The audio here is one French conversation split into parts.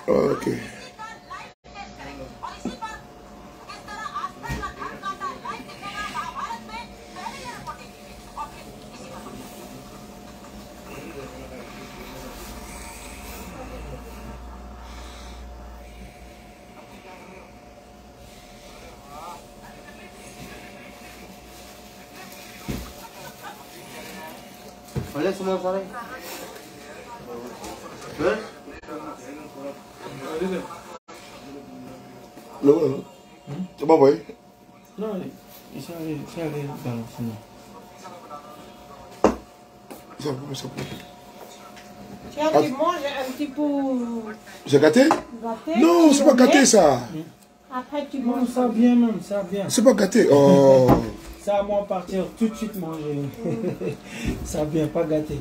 Ok. Olha semua sore. Non, tu m'as envoyé? Non, il s'est allé dans le fond. Tiens, tu manges un petit peu C'est gâté? gâté. Non, c'est pas gâté ça. Après, tu Non, manges. ça vient même, ça vient. C'est pas gâté. Oh. Ça, moi, partir tout de suite manger. Ça vient pas gâté.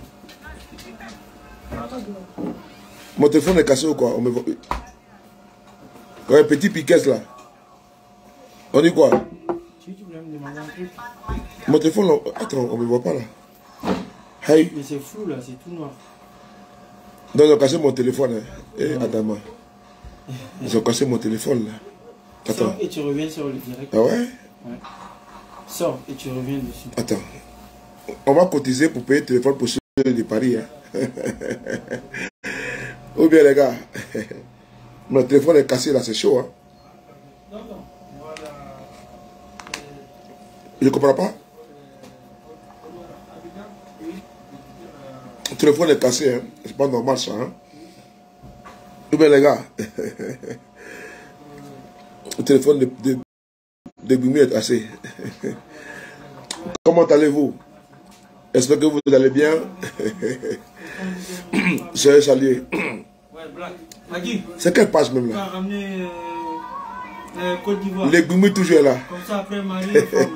Mon téléphone est cassé ou quoi? On me voit. Ouais, petit piquet là. On dit quoi? Tu voulais me demander un truc? Mon téléphone là. Attends, on me voit pas là. Hey. Mais c'est flou là, c'est tout noir. Donc ils ont cassé mon téléphone. Hein. Eh, Adama. Ils ont cassé mon téléphone là. Attends. Sors et tu reviens sur le direct. Ah ouais? Ouais. Sors et tu reviens dessus. Attends. On va cotiser pour payer le téléphone pour ceux de Paris. Hein. Ou bien les gars. Mon téléphone est cassé là, c'est chaud. Hein. Non, non. Voilà. Je comprends pas. Le téléphone est cassé. Hein. C'est pas normal ça. Hein. Ou bien les gars. Le téléphone de Bumi est cassé. Comment allez-vous? J'espère que vous allez bien. Je salué. C'est quelle page même là? Les Bumi toujours là. Comme ça après Marie,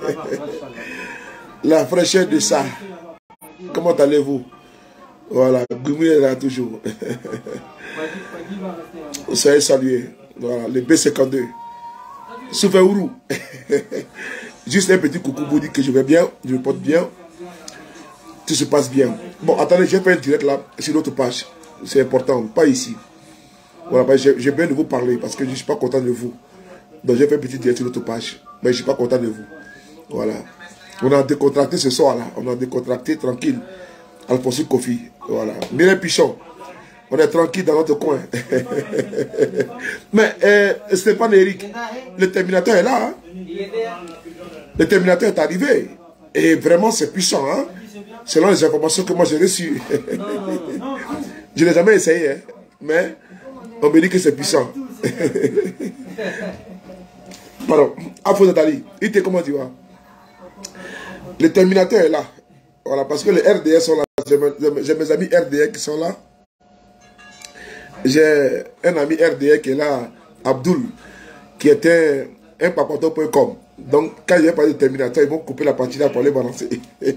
la fraîcheur de ça. Comment allez-vous? Voilà, Bumi est là toujours. Soyez salué. Voilà, les B52. Souveourou. Juste un petit coucou pour dire que je vais bien, je me porte bien. Tout se passe bien. Bon, attendez, j'ai fait un direct là, sur l'autre page. C'est important, pas ici. Voilà, j'ai bien de vous parler parce que je ne suis pas content de vous. Donc j'ai fait un petit direct sur l'autre page. Mais je ne suis pas content de vous. Voilà. On a décontracté ce soir là. On a décontracté tranquille. Alphonse Kofi. Voilà. Mireille Pichon. On est tranquille dans notre coin. Mais Stéphane Eric, le Terminateur est là. Hein? Le Terminateur est arrivé. Et vraiment c'est puissant. Hein? Selon les informations que moi j'ai reçues. Je ne l'ai jamais essayé. Hein? Mais on me dit que c'est puissant. Pardon. Afro Nathalie, il était comment tu vois? Le Terminateur est là. Voilà, parce que les RDS sont là. J'ai mes amis RDS qui sont là. J'ai un ami RDA qui est là, Abdul, qui était un papato.com. Donc, quand j'ai parlé de Terminator, ils vont couper la partie là pour les balancer.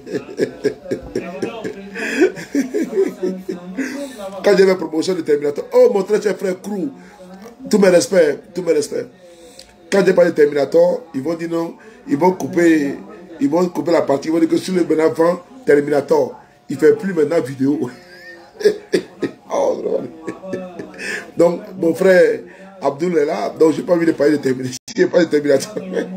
Quand j'ai fait promotion de Terminator, oh mon très cher frère Crew, tous mes respects, tous mes respects. Quand j'ai parlé de Terminator, ils vont dire non, ils vont couper la partie, ils vont dire que sur le bon avant Terminator, il ne fait plus maintenant vidéo. Oh, donc, mon frère Abdul est là, donc je n'ai pas envie de parler de Terminator. Je n'ai pas de Terminator.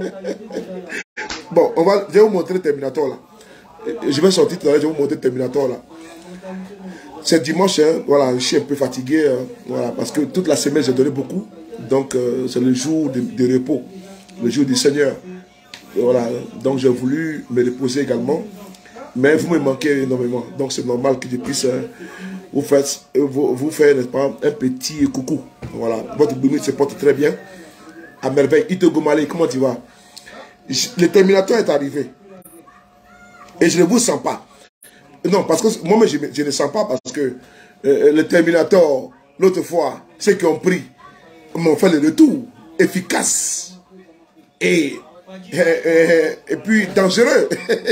Bon, je vais vous montrer Terminator là. Je vais sortir tout à l'heure, je vais vous montrer Terminator là. C'est dimanche, hein, voilà, je suis un peu fatigué, voilà, parce que toute la semaine j'ai donné beaucoup. Donc, c'est le jour de repos, le jour du Seigneur. Et voilà, donc j'ai voulu me reposer également. Mais vous me manquez énormément, donc c'est normal que je puisse vous faire n'est-ce pas, un petit coucou. Voilà, votre Bumi se porte très bien, à merveille. Ito Malé, comment tu vas? Le Terminator est arrivé et je ne vous sens pas. Non, parce que moi-même je ne sens pas parce que le Terminator, l'autre fois, ceux qui ont pris m'ont fait le retour efficace et puis dangereux.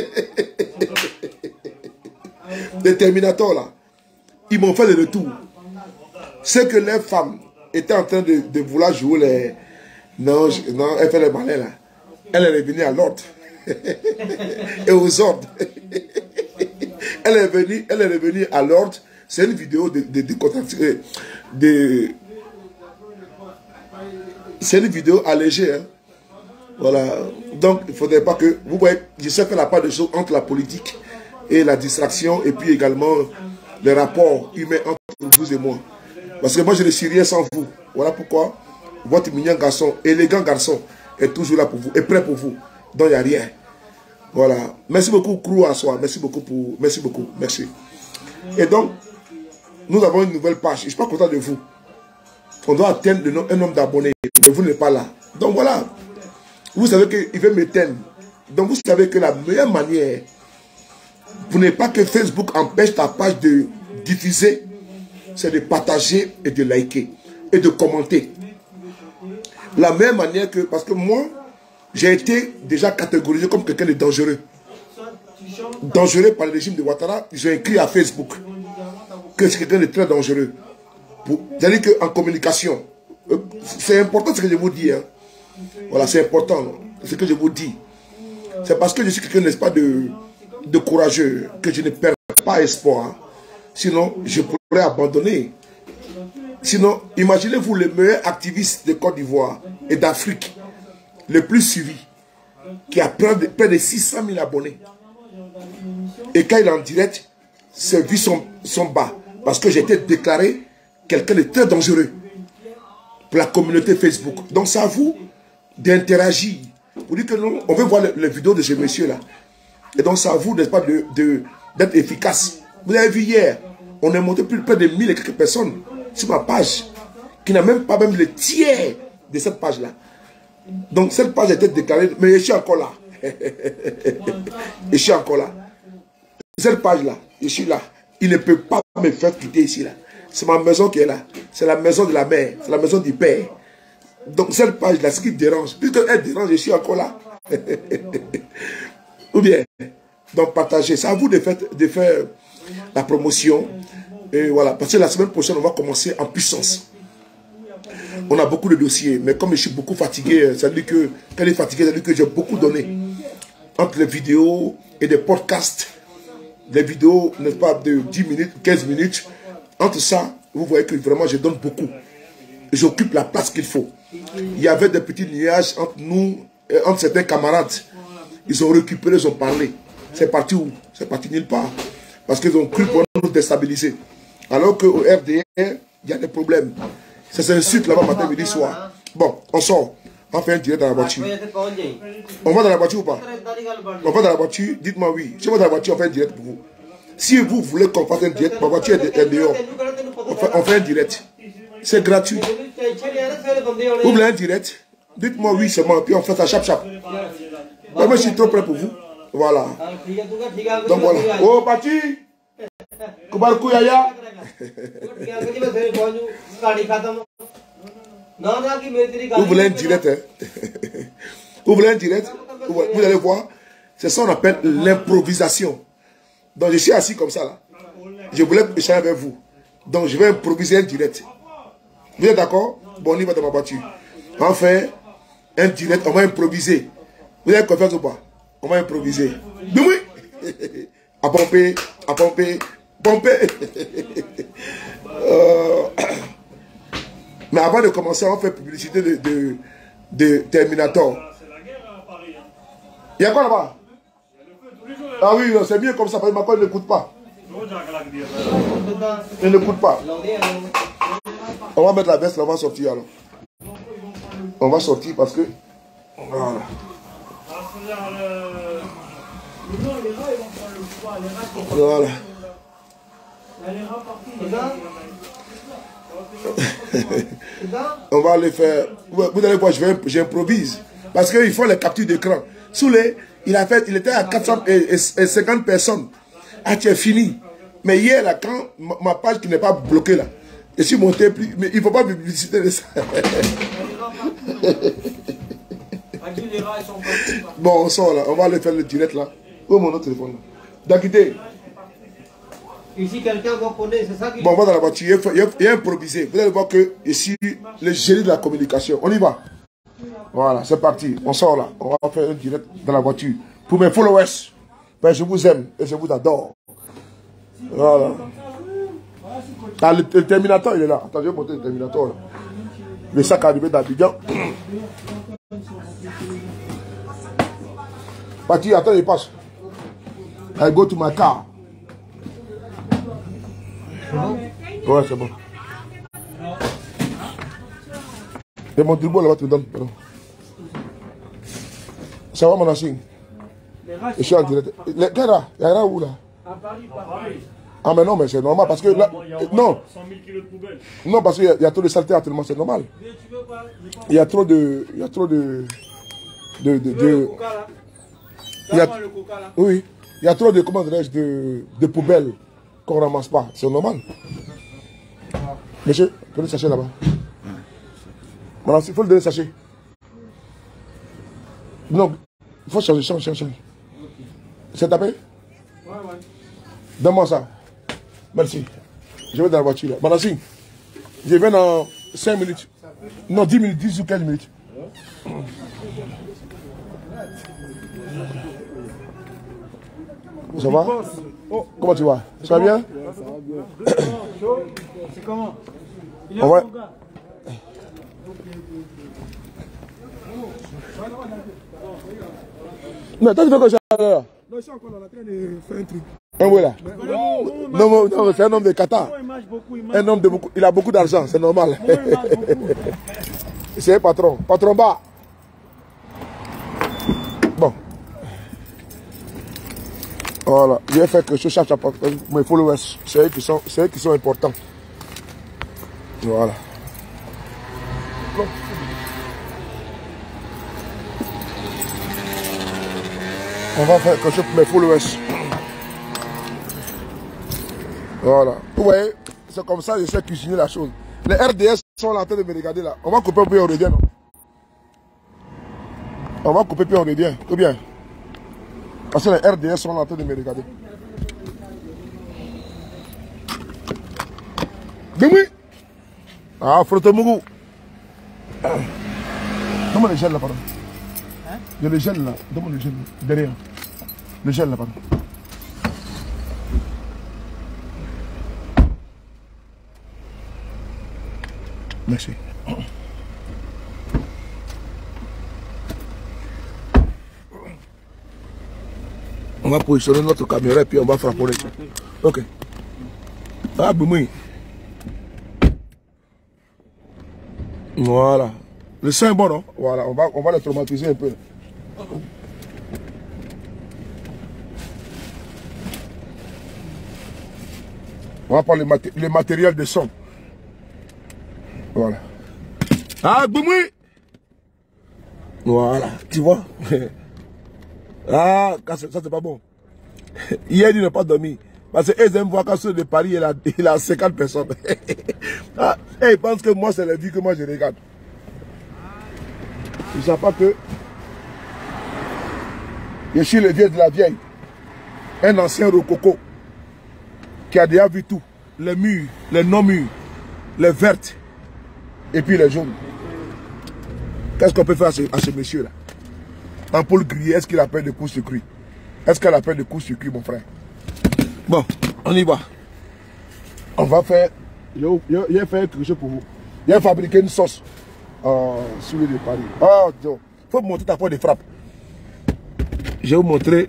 Les Terminators là, ils m'ont fait le retour. C'est que les femmes étaient en train de vouloir jouer les... Non, elle fait les malins là. Elle est revenue à l'ordre. Et aux ordres. Elle est revenue à l'ordre. C'est une vidéo de c'est une vidéo allégée. Hein. Voilà. Donc, il ne faudrait pas que... Vous voyez, je sais faire la part de choses entre la politique et la distraction, et puis également les rapports humains entre vous et moi. Parce que moi, je ne suis rien sans vous. Voilà pourquoi votre mignon garçon, élégant garçon, est toujours là pour vous, est prêt pour vous. Donc, il n'y a rien. Voilà. Merci beaucoup, Crew à soi. Merci beaucoup pour... Merci beaucoup. Merci. Et donc, nous avons une nouvelle page. Je ne suis pas content de vous. On doit atteindre un nombre d'abonnés. Mais vous n'êtes pas là. Donc, voilà. Vous savez qu'il veut m'éteindre. Donc, vous savez que la meilleure manière, pour ne pas que Facebook empêche ta page de diffuser, c'est de partager et de liker et de commenter. La meilleure manière que... Parce que moi, j'ai été déjà catégorisé comme quelqu'un de dangereux. Dangereux par le régime de Ouattara. J'ai écrit à Facebook que c'est quelqu'un de très dangereux. C'est-à-dire qu'en communication, c'est important ce que je vous dis. Hein. Voilà, c'est important ce que je vous dis. C'est parce que je suis quelqu'un, n'est-ce pas, de courageux, que je ne perds pas espoir. Sinon, je pourrais abandonner. Sinon, imaginez-vous le meilleur activiste de Côte d'Ivoire et d'Afrique, le plus suivi, qui a près de 600 000 abonnés. Et quand il est en direct, ses vues sont bas. Parce que j'ai été déclaré quelqu'un de très dangereux pour la communauté Facebook. Donc c'est à vous d'interagir. Vous dites que non, on veut voir les vidéos de ce monsieur-là. Et donc c'est à vous, n'est-ce pas, d'être efficace. Vous avez vu hier, on est monté près de 1000 et quelques personnes sur ma page, qui n'a même pas le tiers de cette page-là. Donc cette page a été déclarée, mais je suis encore là. Je suis encore là. Cette page-là, je suis là. Il ne peut pas me faire quitter ici, là. C'est ma maison qui est là. C'est la maison de la mère. C'est la maison du père. Donc cette page-là, ce qui me dérange, puisqu'elle dérange, je suis encore là. Ou bien, donc partagez. C'est à vous de faire la promotion. Et voilà. Parce que la semaine prochaine, on va commencer en puissance. On a beaucoup de dossiers. Mais comme je suis beaucoup fatigué, ça veut dire que, quand il est fatigué, ça veut dire que j'ai beaucoup donné. Entre les vidéos et des podcasts. Des vidéos, n'est-ce pas, de 10 minutes, 15 minutes. Entre ça, vous voyez que vraiment je donne beaucoup. J'occupe la place qu'il faut. Il y avait des petits nuages entre nous, entre certains camarades. Ils ont récupéré, ils ont parlé. C'est parti où? C'est parti nulle part. Parce qu'ils ont cru pour nous déstabiliser. Alors qu'au RDR, il y a des problèmes. Ça s'insulte là-bas matin, midi, soir. Bon, on sort. On fait un direct dans la voiture. On va dans la voiture ou pas? On va dans la voiture, dites-moi oui. Si on va dans la voiture, on fait un direct pour vous. Si vous voulez qu'on fasse un direct, ma voiture est dehors. On fait un direct. C'est gratuit. Vous voulez un direct? Dites-moi oui seulement, puis on fait ça chap. Moi, je suis trop prêt pour vous. Voilà. Donc voilà. Oh, Bati! Kubarku Yaya! Vous voulez un direct, hein? Vous voulez un direct? Vous allez voir. C'est ça qu'on appelle l'improvisation. Donc je suis assis comme ça là. Je voulais échanger avec vous. Donc je vais improviser un direct. Vous êtes d'accord? Bon, on y va dans ma voiture. On fait un direct, on va improviser. Vous avez confiance ou pas? On va improviser. Oui. À pomper, pomper. Mais avant de commencer, on fait publicité de Terminator. Il y a quoi là-bas? Ah oui, c'est mieux comme ça, parce que ma corde ne coûte pas. Elle ne coûte pas. On va mettre la veste, là, on va sortir alors. On va sortir parce que... Voilà. Voilà. On va aller faire... Vous allez voir, j'improvise. Parce qu'il faut les captures d'écran. Il était à 450 personnes. Ah, tu es fini. Mais hier, là, quand ma page qui n'est pas bloquée, là, je suis monté plus. Mais il ne faut pas publicité de ça. Bon, on sort là. On va aller faire le direct là. Où est mon autre téléphone là? D'Aguidé. Ici, quelqu'un qu'on connaît, c'est ça qui... Bon, on va dans la voiture. Il y a improvisé. Vous allez voir que ici, le génie de la communication. On y va. Voilà, c'est parti. On sort là. On va faire un direct dans la voiture. Pour mes followers. Ben, je vous aime et je vous adore. Voilà. Ah, le Terminator, il est là. Attends, je vais monter le Terminator là. Le sac arrivé d'Abidjan. Pati, attends, il passe. I go to my car. Ouais, c'est bon. Et mon tribunal là-bas, tu me donnes. Ça va, mon ancien? Je suis en direct. Les gars là, il y a où là? À Paris, Paris. Ah, mais non, mais c'est normal parce que là. Non. 100 000 kilos de poubelle. Non, parce qu'il y a trop de saleté actuellement, c'est normal. Il y a trop de. Il y a trop de. Il y a, oui. Il y a trop de. Comment dirais-je? De poubelles qu'on ne ramasse pas. C'est normal. Monsieur, prenez le sachet là-bas. Voilà, il faut le donner le sachet. Non, il faut changer, changer. C'est tapé? Ouais. Donne-moi ça. Merci. Je vais dans la voiture là. Manassi, je viens dans 5 minutes. Non, 10 minutes, 10 ou 15 minutes. Ça va? Oh, comment tu vas? Ça va bien? Ça va bien. C'est comment? On va... Mais toi tu fais quoi ça là? Non, je suis encore en train de faire un truc. Un ouais là? Non, c'est un homme de Qatar. Un homme de beaucoup. Il a beaucoup d'argent, c'est normal. C'est un patron. Patron bas. Bon. Voilà. Je vais faire que je cherche mes followers. C'est eux qui sont importants. Voilà. On va faire quelque chose pour mes followers. Voilà. Vous voyez, c'est comme ça que je sais cuisiner la chose. Les RDS sont en train de me regarder là. On va couper puis on revient, non? On va couper puis on revient. Ou bien? Parce que les RDS sont en train de me regarder. Demi! Ah, frotte Mougou. Donne-moi le gel là, pardon. Il y a le gel là. Donne-moi le gel derrière. Le gel là, pardon. Merci. On va positionner notre caméra et puis on va frapper. Ok. Ah, boum. Voilà. Le sein est bon, non? Voilà, on va le traumatiser un peu. On va prendre le matériel de son. Voilà. Ah, boumoué! Voilà, tu vois? Ah, ça c'est pas bon. Hier, il n'a pas dormi. Parce qu'ils aiment voir qu'à ceux de Paris, il a 50 personnes. Ah, et ils pensent que moi, c'est la vie que moi je regarde. Ils ne savent pas que je suis le vieux de la vieille. Un ancien rococo qui a déjà vu tout. Les murs, les non-murs, les vertes et puis les jaunes. Qu'est-ce qu'on peut faire à ce monsieur-là? Ampoule grillée, est-ce qu'il appelle de court-circuit? Est-ce qu'elle appelle de court-circuit, mon frère? Bon, on y va. On va faire... Je vais faire quelque chose pour vous. Je vais fabriquer une sauce sur l'île de Paris. Oh, Dieu. Il faut vous montrer ta porte de frappe. Je vais vous montrer...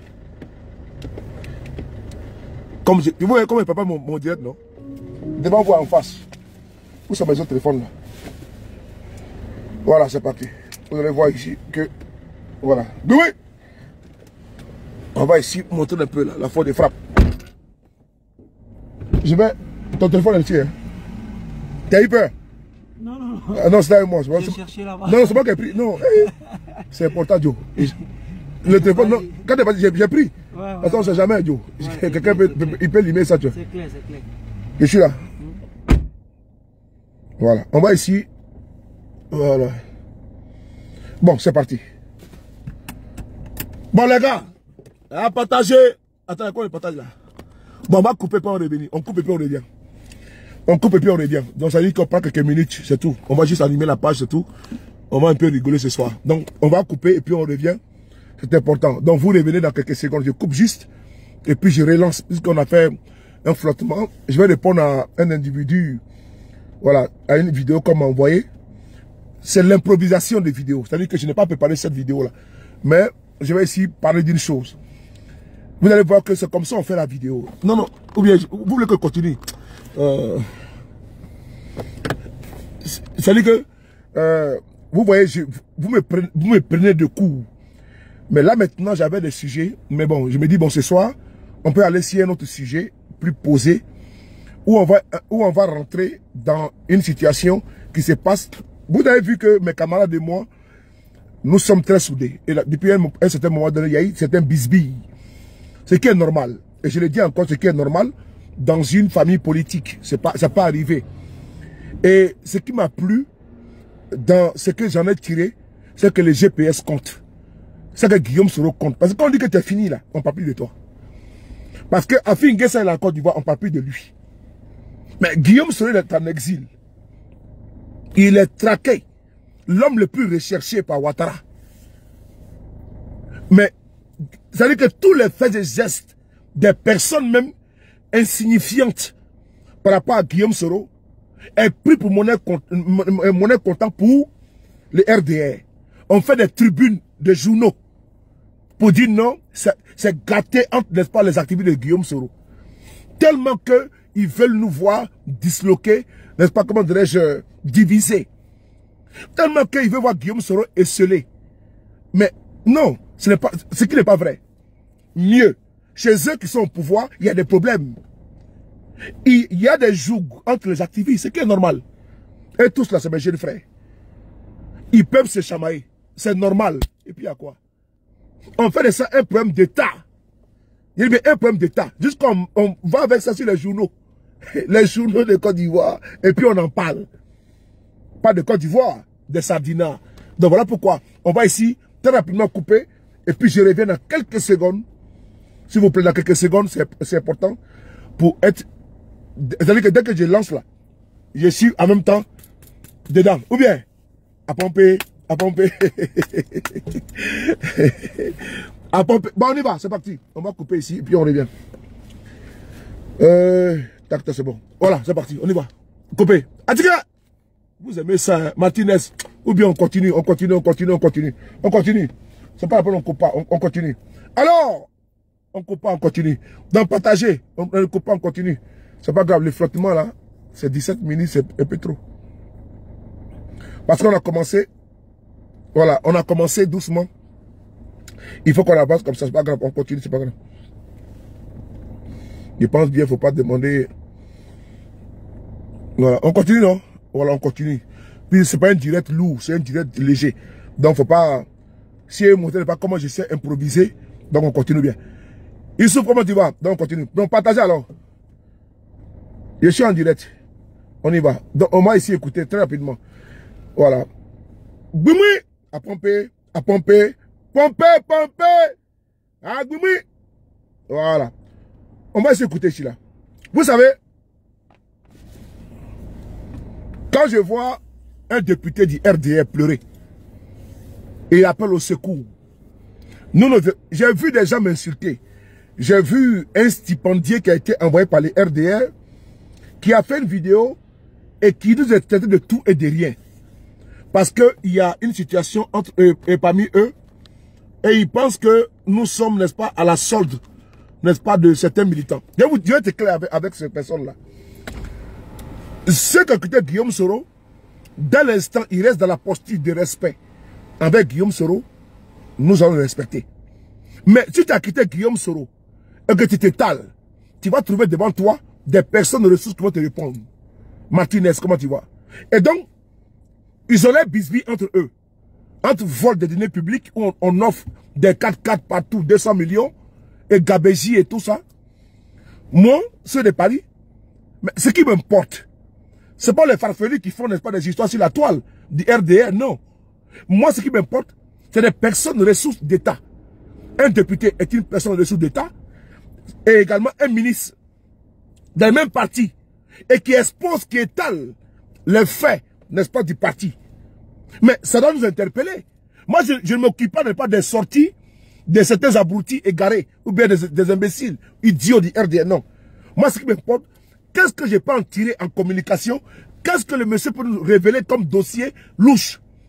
Vous voyez comment il ne peut pas mon direct, non? Devant vous en face. Où sont mes autres téléphones là? Voilà, c'est parti. Vous allez voir ici que... Voilà. Oui. On va ici montrer un peu là, la force de frappe. Je vais... Ton téléphone est ici, hein? T'as eu peur? Non, non, non. Ah, non, c'est avec moi. J'ai cherché là-bas. Non, c'est moi qui ai pris. Non. C'est important, Joe. Le téléphone, non. Quand t'es parti, j'ai pris. Ouais, ouais. Attends, on ne sait jamais, Joe. Ouais, quelqu'un peut limer ça, tu vois. C'est clair, c'est clair. Je suis là. Voilà. On va ici. Voilà. Bon, c'est parti. Bon, les gars. À partager. Attends, quoi le partage là? Bon, on va couper puis on revient. On coupe et puis on revient. On coupe et puis on revient. Donc, ça dit qu'on prend quelques minutes, c'est tout. On va juste animer la page, c'est tout. On va un peu rigoler ce soir. Donc, on va couper et puis on revient. C'est important. Donc, vous revenez dans quelques secondes. Je coupe juste. Et puis, je relance. Puisqu'on a fait un flottement. Je vais répondre à un individu. Voilà. À une vidéo qu'on m'a envoyée. c'est l'improvisation des vidéos. C'est-à-dire que je n'ai pas préparé cette vidéo-là. Mais je vais ici parler d'une chose. Vous allez voir que c'est comme ça qu'on fait la vidéo. Non, non, ou bien, vous voulez que je continue. C'est-à-dire que, vous voyez, vous me prenez de court. Mais là, maintenant, j'avais des sujets. Mais bon, je me dis, bon, ce soir, on peut aller sur un autre sujet plus posé, où on va rentrer dans une situation qui se passe. Vous avez vu que mes camarades et moi, nous sommes très soudés. Et là, depuis un certain moment donné, il y a eu certains bisbilles. Ce qui est normal. Et je le dis encore, ce qui est normal dans une famille politique. Ça peut arriver. Et ce qui m'a plu dans ce que j'en ai tiré, c'est que les GPS comptent. C'est que Guillaume Soro compte. Parce que quand on dit que tu es fini là, on ne parle plus de toi. Parce que Afin Guessa est en Côte d'Ivoire, on ne parle plus de lui. Mais Guillaume Soro est en exil. Il est traqué. L'homme le plus recherché par Ouattara. Mais, ça veut dire que tous les faits et gestes des personnes même insignifiantes par rapport à Guillaume Soro est pris pour monnaie comptant pour le RDR. On fait des tribunes de journaux pour dire non, c'est gâté entre, n'est-ce pas, les activités de Guillaume Soro. Tellement qu'ils veulent nous voir disloqués, n'est-ce pas, comment dirais-je, divisés. Tellement qu'ils veulent voir Guillaume Soro esselé. Mais non, ce qui n'est pas vrai. Mieux, chez eux qui sont au pouvoir, il y a des problèmes. Il y a des jougs entre les activistes, ce qui est normal. Et tous là, c'est mes jeunes frères. Ils peuvent se chamailler. C'est normal. Et puis il y a quoi? On fait de ça un problème d'État. Il y a un problème d'État. Jusqu'on va avec ça sur les journaux. Les journaux de Côte d'Ivoire. Et puis on en parle. Pas de Côte d'Ivoire, de Sardina. Donc voilà pourquoi. On va ici très rapidement couper. Et puis je reviens dans quelques secondes. S'il vous plaît, dans quelques secondes, c'est important. Pour être... C'est-à-dire que dès que je lance là, je suis en même temps dedans. Ou bien, à pomper, à pomper. À pomper. Bon, on y va, c'est parti. On va couper ici et puis on revient. Tac, c'est bon. Voilà, c'est parti, on y va. Couper. Atika! Vous aimez ça, hein? Martinez. Ou bien on continue, on continue, on continue, on continue. On continue. C'est pas la peine, on coupe pas, on continue. Alors, on coupe pas, on continue. Donc partager, on ne coupe pas, on continue. C'est pas grave, le flottement là, c'est 17 minutes, c'est un peu trop. Parce qu'on a commencé, voilà, on a commencé doucement. Il faut qu'on avance comme ça, c'est pas grave, on continue, c'est pas grave. Je pense bien, il ne faut pas demander. Voilà, on continue, non? Voilà, on continue. Puis c'est pas un direct lourd, c'est un direct léger. Donc faut pas, si vous ne montrez pas comment je sais improviser, donc on continue bien. Il souffre, comment tu vas? Donc on continue. Donc partagez alors. Je suis en direct. On y va. Donc on va ici écouter très rapidement. Voilà. Boumi! À pomper, à pomper. Pomper, pomper! Ah, boumi! Voilà. On va ici écouter ici là. Vous savez, quand je vois un député du RDR pleurer, et il appelle au secours, j'ai vu des gens m'insulter. J'ai vu un stipendié qui a été envoyé par les RDR, qui a fait une vidéo et qui nous a traité de tout et de rien. Parce qu'il y a une situation entre eux et parmi eux, et ils pensent que nous sommes, n'est-ce pas, à la solde, n'est-ce pas, de certains militants. Je vais être clair avec ces personnes-là. Ceux qui ont quitté Guillaume Soro, dès l'instant, il reste dans la posture de respect avec Guillaume Soro, nous allons le respecter. Mais si tu as quitté Guillaume Soro et que tu t'étales, tu vas trouver devant toi des personnes de ressources qui vont te répondre. Martinez, comment tu vas? Et donc, ils ont les bisbilles entre eux. Entre vol de données publiques, où on offre des 4x4 partout, 200 millions, et Gabéji et tout ça. Moi, ceux de Paris, mais ce qui m'importe, c'est pas les farfelus qui font, n'est-ce pas, des histoires sur la toile du RDR, non. Moi, ce qui m'importe, c'est des personnes de ressources d'État. Un député est une personne de ressources d'État, et également un ministre dans le même parti, et qui expose, qui étale les faits, n'est-ce pas, du parti. Mais ça doit nous interpeller. Moi, je ne m'occupe pas des sorties de certains abrutis égarés, ou bien des imbéciles, idiots du RDR, non. Moi, ce qui m'importe, qu'est-ce que je peux en tirer en communication? Qu'est-ce que le monsieur peut nous révéler comme dossier louche?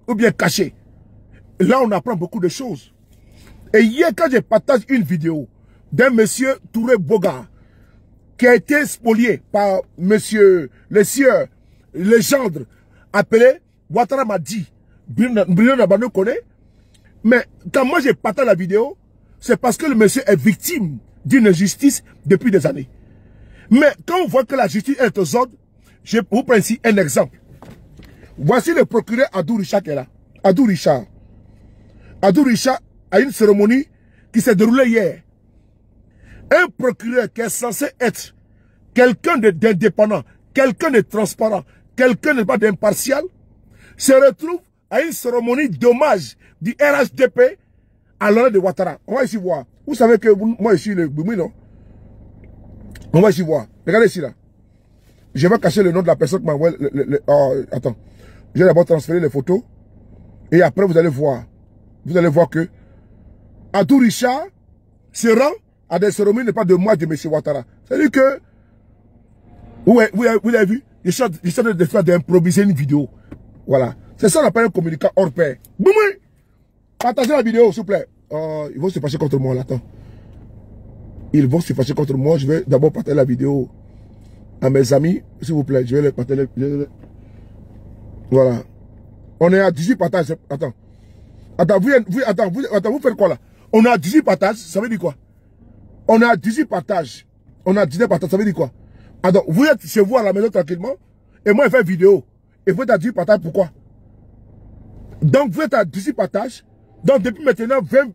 ou bien caché. Là, on apprend beaucoup de choses. Et hier, quand je partage une vidéo d'un monsieur Touré Boga, qui a été spolié par monsieur le sieur, le gendre, appelé Ouattara m'a dit, Bruno Nabano connaît, mais quand moi je partage la vidéo, c'est parce que le monsieur est victime d'une injustice depuis des années. Mais quand on voit que la justice est aux ordres, je vous prends ici un exemple. Voici le procureur Adou Richard qui est là. Adou Richard. Adou Richard a une cérémonie qui s'est déroulée hier. Un procureur qui est censé être quelqu'un d'indépendant, quelqu'un de transparent, quelqu'un de pas d'impartial, se retrouve à une cérémonie d'hommage du RHDP à l'honneur de Ouattara. On va ici voir. Vous savez que moi je suis le Boumi, non? On va ici voir. Regardez ici là. Je vais cacher le nom de la personne qui m'a envoyé attends. Je vais d'abord transférer les photos. Et après vous allez voir. Vous allez voir que Adou Richard se rend à des cérémonies pas de moi de M. Ouattara. C'est-à-dire que vous avez vu, je suis en train de faire d'improviser une vidéo. Voilà. C'est ça qu'on appelle un communicant hors pair. Boum! Partagez la vidéo, s'il vous plaît. Ils vont se fâcher contre moi là. Attends. Ils vont se fâcher contre moi. Je vais d'abord partager la vidéo à mes amis. S'il vous plaît, je vais les partager. Voilà. On est à 18 partages. Attends. Attends, vous faites quoi là? On est à 18 partages. Ça veut dire quoi? On est à 18 partages. On a 19 partages. Ça veut dire quoi? Attends, vous êtes chez vous à la maison tranquillement. Et moi, je fais vidéo. Et vous êtes à 18 partages. Pourquoi? Donc, vous êtes à 18 partages. Donc, depuis maintenant,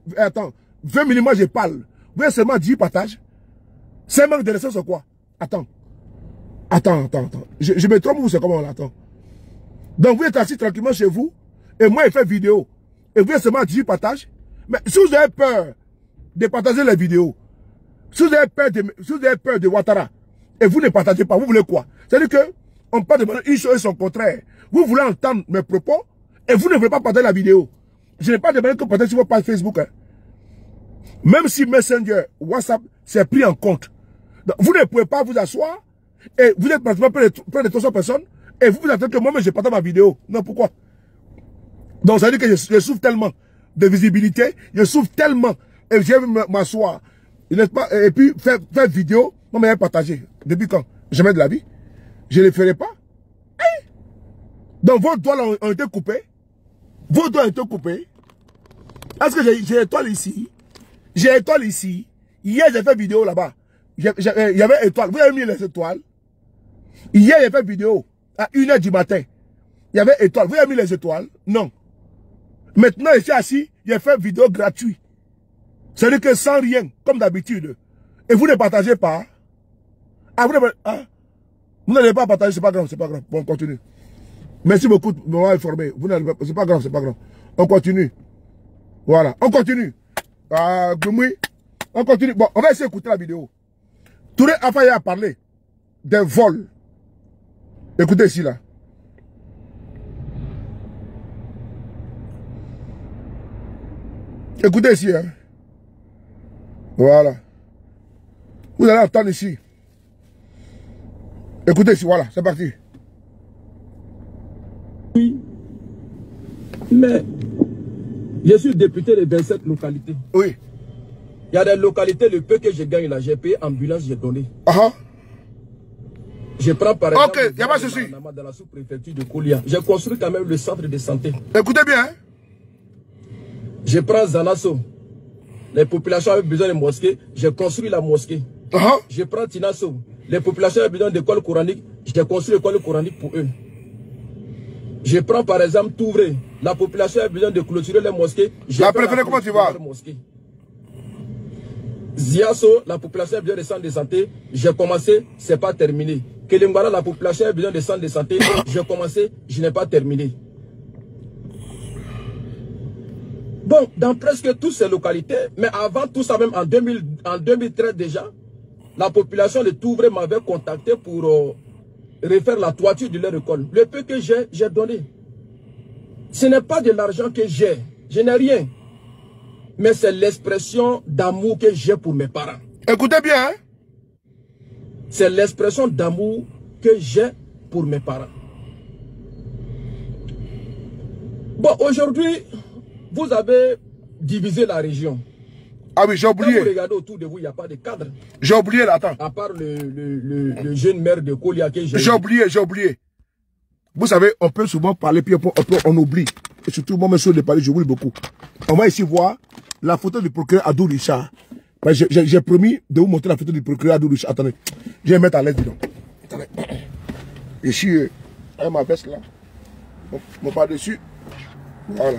20 minutes, moi, je parle. Vous êtes seulement à 18 partages. C'est un manque de naissance ou quoi? Attends. Attends. Je me trompe ou c'est comment on l'attend? Donc, vous êtes assis tranquillement chez vous. Et moi, je fais vidéo. Et vous êtes seulement à 18 partages. Mais si vous avez peur de partager les vidéos, si vous avez peur de Ouattara, et vous ne partagez pas, vous voulez quoi? C'est-à-dire que on peut demander une chose et son contraire. Vous voulez entendre mes propos, et vous ne voulez pas partager la vidéo. Je n'ai pas demandé que vous partagez sur votre page Facebook. Hein. Même si Messenger, WhatsApp, c'est pris en compte. Donc, vous ne pouvez pas vous asseoir, et vous êtes pratiquement près de 300 personnes, et vous attendez que moi-même je partage ma vidéo. Non, pourquoi? Donc ça veut dire que je souffre tellement de visibilité, je souffre tellement, et je vais m'asseoir, n'est-ce pas? Et puis faire vidéo, moi je partager. Depuis quand? Jamais de la vie. Je ne le ferai pas. Hein? Donc vos doigts ont été coupés. Vos doigts ont été coupés. Est-ce que j'ai étoile ici? J'ai étoile ici. Hier j'ai fait vidéo là-bas. Il y avait étoile. Vous avez mis les étoiles. Hier j'ai fait vidéo à 1h du matin. Il y avait étoile. Vous avez mis les étoiles? Non. Maintenant, je suis assis, j'ai fait vidéo gratuite. C'est-à-dire que sans rien, comme d'habitude. Et vous ne partagez pas. Ah, vous n'allez pas partager, c'est pas grave, c'est pas grave. Bon, on continue. Merci beaucoup de m'avoir informé. C'est pas grave, c'est pas grave. On continue. Voilà, on continue. On continue. Bon, on va essayer d'écouter la vidéo. Touré Afaya a parlé des vols. Écoutez ici, là. Écoutez ici, hein. Voilà. Vous allez entendre ici. Écoutez ici, voilà, c'est parti. Oui. Mais je suis député de 27 localités. Oui. Il y a des localités, le peu que je gagne là, j'ai payé ambulance, j'ai donné. Je prends par exemple. Ok, il n'y a pas de souci. Dans la sous-préfecture de Koulia. J'ai construit quand même le centre de santé. Écoutez bien, hein. Je prends Zanaso. Les populations avaient besoin de mosquées. J'ai construit la mosquée. Je prends Tinasso. Les populations avaient besoin d'école coranique. J'ai construit l'école coranique pour eux. Je prends par exemple Touvré. La population avait besoin de clôturer les mosquées. La préférée, comment tu vas? Ziasso, la population a besoin de centres de santé. J'ai commencé, c'est pas terminé. Kelingwara, la population a besoin de centres de santé. J'ai commencé, je n'ai pas terminé. Bon, dans presque toutes ces localités, mais avant tout ça, même en 2013 déjà, la population de Touvré m'avait contacté pour refaire la toiture de leur école. Le peu que j'ai donné. Ce n'est pas de l'argent que j'ai. Je n'ai rien. Mais c'est l'expression d'amour que j'ai pour mes parents. Écoutez bien. Hein? C'est l'expression d'amour que j'ai pour mes parents. Bon, aujourd'hui, vous avez divisé la région. Ah oui, j'ai oublié. Quand vous regardez autour de vous, il n'y a pas de cadre. J'ai oublié là, attends. À part le jeune maire de Kolia que j'ai oublié. Vous savez, on peut souvent parler, puis on oublie. Et surtout, moi, monsieur de parler, j'oublie beaucoup. On va ici voir la photo du procureur Adou Richard. J'ai promis de vous montrer la photo du procureur Adou Richard. Attendez, je vais mettre à l'aise, dedans. Attendez. Ici, avec ma veste là. Mon pas dessus. Voilà.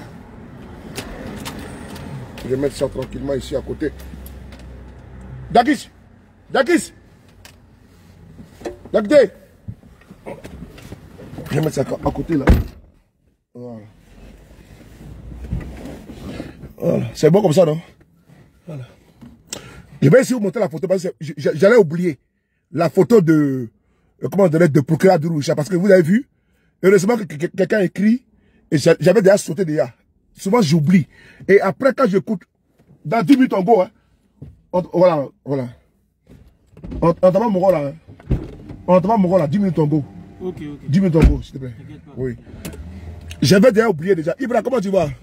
Je vais mettre ça tranquillement ici à côté. Dakis! Dakis! Dakdé! Je vais mettre ça à côté là. Voilà. Voilà. C'est bon comme ça, non? Voilà. Je vais essayer de vous montrer la photo parce que j'allais oublier la photo de comment dire, de procureur Adou Richard parce que vous avez vu, heureusement que quelqu'un écrit et j'avais déjà sauté déjà. Souvent j'oublie. Et après quand j'écoute, dans 10 minutes en go, hein, voilà. On t'entend pas mon rôle là. Hein. On t'entend pas mon rôle là, 10 minutes en go. Ok. 10 minutes en go, s'il te plaît. Oui. J'avais déjà oublié déjà. Ibra, comment tu vas?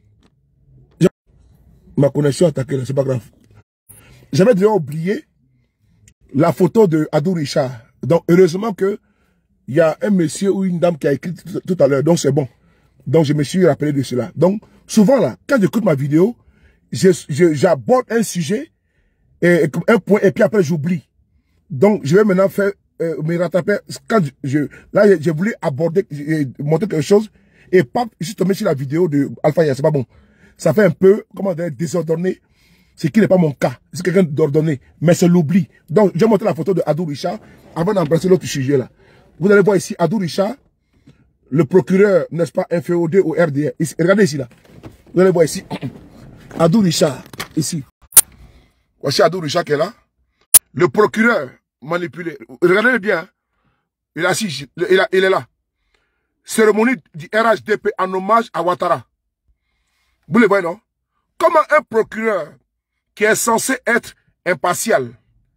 Ma connexion attaquée là, c'est pas grave. J'avais déjà oublié la photo de Adou Richard. Donc, heureusement que il y a un monsieur ou une dame qui a écrit tout à l'heure. Donc, c'est bon. Donc, je me suis rappelé de cela. Donc, souvent là, quand j'écoute ma vidéo, j'aborde un sujet, et un point, et puis après, j'oublie. Donc, je vais maintenant faire, me rattraper. Quand là, j'ai voulu aborder, montrer quelque chose, et pas juste tomber sur la vidéo de Alpha Yaya. C'est pas bon. Ça fait un peu, comment dire, désordonné. Ce qui n'est pas mon cas. C'est quelqu'un d'ordonné. Mais c'est l'oubli. Donc, je vais montrer la photo de Adou Richard avant d'embrasser l'autre sujet là. Vous allez voir ici, Adou Richard, le procureur, n'est-ce pas, inféodé au RDR. Ici, regardez ici là. Vous allez voir ici. Adou Richard, ici. Voici Adou Richard qui est là. Le procureur manipulé. Regardez bien. Il est assis. Il est là. Cérémonie du RHDP en hommage à Ouattara. Vous le voyez, non? Comment un procureur qui est censé être impartial,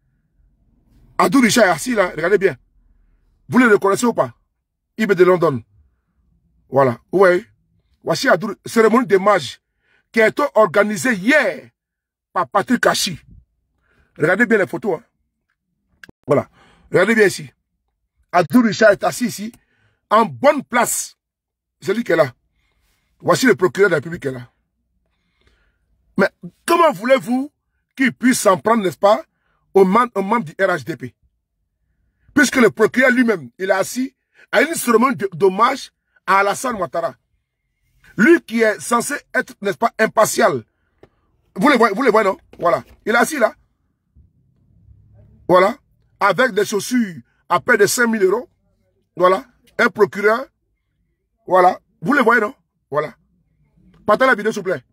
Adou Richard est assis là, regardez bien. Vous le reconnaissez ou pas? Ibé de London. Voilà. Vous voyez? Voici Adou, cérémonie d'hommage qui a été organisée hier par Patrick Kachi. Regardez bien les photos. Hein. Voilà. Regardez bien ici. Adou Richard est assis ici, en bonne place. C'est lui qui est là. Voici le procureur de la République qui est là. Mais comment voulez-vous qu'il puisse s'en prendre, n'est-ce pas, aux membres du RHDP? Puisque le procureur lui-même, il est assis à une cérémonie d'hommage à Alassane Ouattara. Lui qui est censé être, n'est-ce pas, impartial. Vous le voyez, non? Voilà. Il est assis là. Voilà. Avec des chaussures à près de 5 000 €. Voilà. Un procureur. Voilà. Vous le voyez, non? Voilà. Partez la vidéo, s'il vous plaît.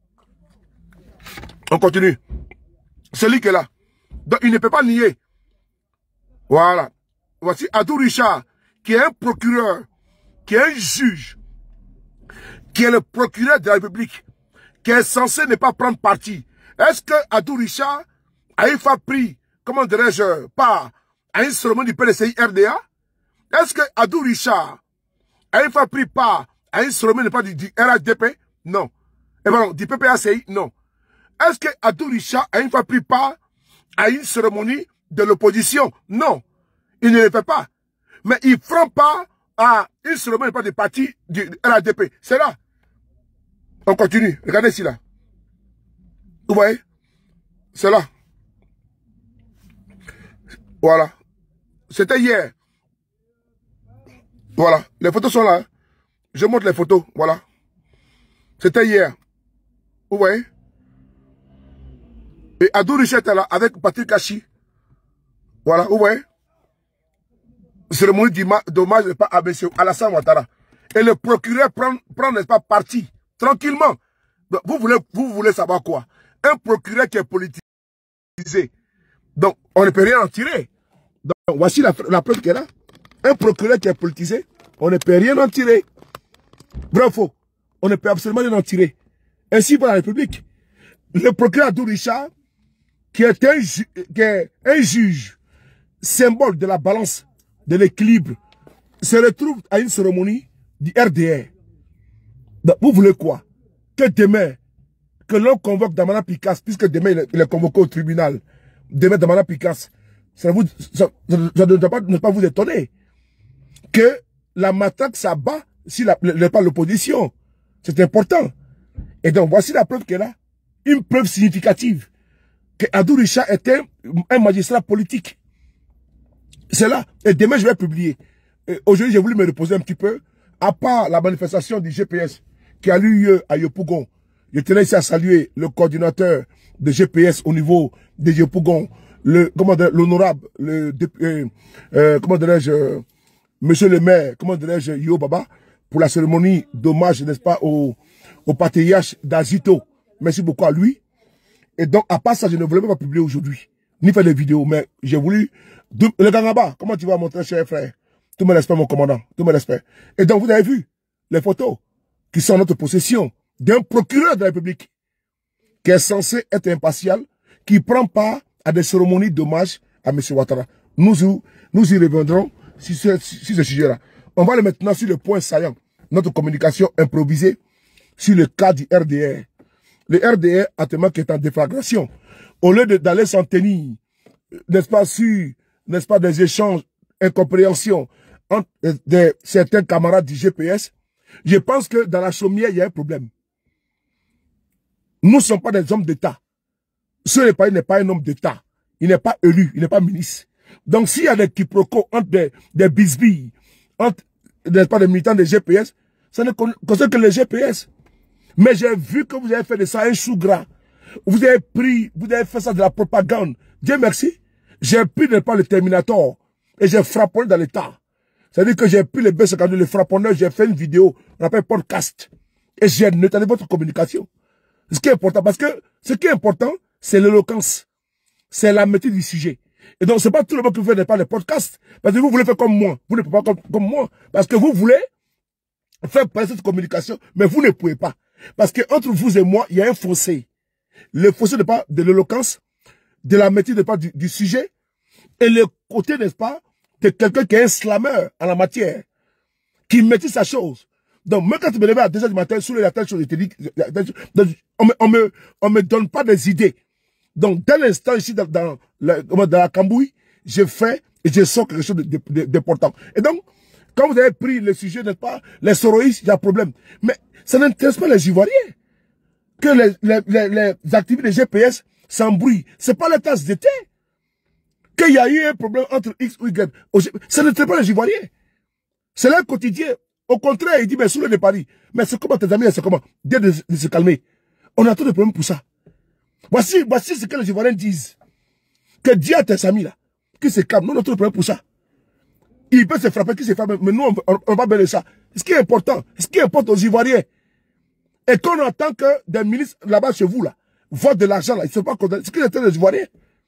On continue. Celui qui est là. Donc, il ne peut pas nier. Voilà. Voici Adou Richard, qui est un procureur, qui est un juge, qui est le procureur de la République, qui est censé ne pas prendre parti. Est-ce que Adou Richard a une fois pris, comment dirais-je, part à une cérémonie du PDCI RDA? Est-ce que Adou Richard a une fois pris part à une cérémonie du RHDP? Non. Et pardon, du PPACI? Non. Est-ce que Adou Richard a une fois pris part à une cérémonie de l'opposition? Non. Il ne le fait pas. Mais il prend part à une cérémonie du parti du RHDP. C'est là. On continue. Regardez ici là. Vous voyez? C'est là. Voilà. C'était hier. Voilà. Les photos sont là. Je montre les photos. Voilà. C'était hier. Vous voyez? Et Adou Richard était là avec Patrick Kachi. Voilà, vous voyez? Cérémonie d'hommage par ABC Alassane Ouattara. Et le procureur prend n'est-ce pas, parti. Tranquillement. Donc, vous voulez savoir quoi? Un procureur qui est politisé. Donc, on ne peut rien en tirer. Donc, voici la preuve qui est là. Un procureur qui est politisé, on ne peut rien en tirer. Vrai ou faux? On ne peut absolument rien en tirer. Ainsi pour la République. Le procureur Adou Richard, qui est un juge, symbole de la balance, de l'équilibre, se retrouve à une cérémonie du RDR. Donc, vous voulez quoi? Que demain, que l'on convoque Damana Picasse, puisque demain il est convoqué au tribunal, demain Damana Picasse, ça ne doit pas vous étonner que la matraque s'abat si pas l'opposition. C'est important. Et donc, voici la preuve qu'elle a. Une preuve significative que Adou Richa était un magistrat politique. C'est là. Et demain, je vais publier. Aujourd'hui, j'ai voulu me reposer un petit peu. À part la manifestation du GPS qui a eu lieu à Yopougon, je tenais ici à saluer le coordinateur de GPS au niveau de Yopougon, l'honorable, comment dirais-je, monsieur le maire, comment dirais-je, Yo Baba, pour la cérémonie d'hommage, n'est-ce pas, au patriarche d'Azito. Merci beaucoup à lui. Et donc, à part ça, je ne voulais pas publier aujourd'hui, ni faire des vidéos, mais j'ai voulu... Le Gangaba, comment tu vas, mon très cher frère? Tout me respect, mon commandant, tout me respect. Et donc, vous avez vu les photos qui sont en notre possession d'un procureur de la République qui est censé être impartial, qui prend part à des cérémonies d'hommage à M. Ouattara. Nous y reviendrons sur ce sujet-là. On va aller maintenant sur le point saillant, notre communication improvisée sur le cas du RDR. Le RDR, actuellement, qui est en déflagration. Au lieu d'aller s'en tenir, n'est-ce pas, sur, n'est-ce pas, des échanges, incompréhensions entre certains camarades du GPS, je pense que dans la chaumière, il y a un problème. Nous ne sommes pas des hommes d'État. Ce n'est pas un homme d'État. Il n'est pas élu, il n'est pas ministre. Donc, s'il y a des quiproquos entre des bisbilles, entre, n'est-ce pas, des militants des GPS, ça ne concerne que les GPS. Mais j'ai vu que vous avez fait de ça un chou gras. Vous avez fait ça de la propagande. Dieu merci. J'ai pris, n'est-ce pas, le Terminator et j'ai frappé dans l'État. C'est-à-dire que j'ai pris les B52, les frapponneurs, j'ai fait une vidéo, on appelle podcast. Et j'ai neutralisé votre communication. Ce qui est important, parce que ce qui est important, c'est l'éloquence. C'est la maîtrise du sujet. Et donc, c'est pas tout le monde qui fait pas les podcasts. Parce que vous voulez faire comme moi. Vous ne pouvez pas comme moi. Parce que vous voulez faire passer cette communication, mais vous ne pouvez pas. Parce que entre vous et moi, il y a un fossé. Le fossé n'est pas de l'éloquence, de la maîtrise de pas du sujet, et le côté, n'est-ce pas, de quelqu'un qui est un slammer en la matière, qui maîtrise sa chose. Donc, même quand tu me lèves à 2h du matin, sur la telle chose, on me donne pas des idées. Donc, dès l'instant, ici, dans la cambouille, je fais et je sors quelque chose d'important. Et donc, quand vous avez pris le sujet, n'est-ce pas, les soroïstes, il y a un problème. Mais ça n'intéresse pas les Ivoiriens. Que les activités des GPS s'embrouillent. C'est pas la tasse d'été. Qu'il y a eu un problème entre X ou Y. Ça n'intéresse pas les Ivoiriens. C'est leur quotidien. Au contraire, il dit, mais sous le de Paris. Mais c'est comment tes amis, c'est comment? Dieu de se calmer. On a trop de problèmes pour ça. Voici ce que les Ivoiriens disent. Que Dieu a tes amis là. Qui se calme. Nous, on a trop de problèmes pour ça. Il peut se frapper, qui se frappe, mais nous, on va bien ça. Ce qui est important, ce qui importe aux Ivoiriens, et qu'on entend que des ministres là-bas chez vous, là, votent de l'argent, là, ils ne sont pas contents. Ce qui est les Ivoiriens.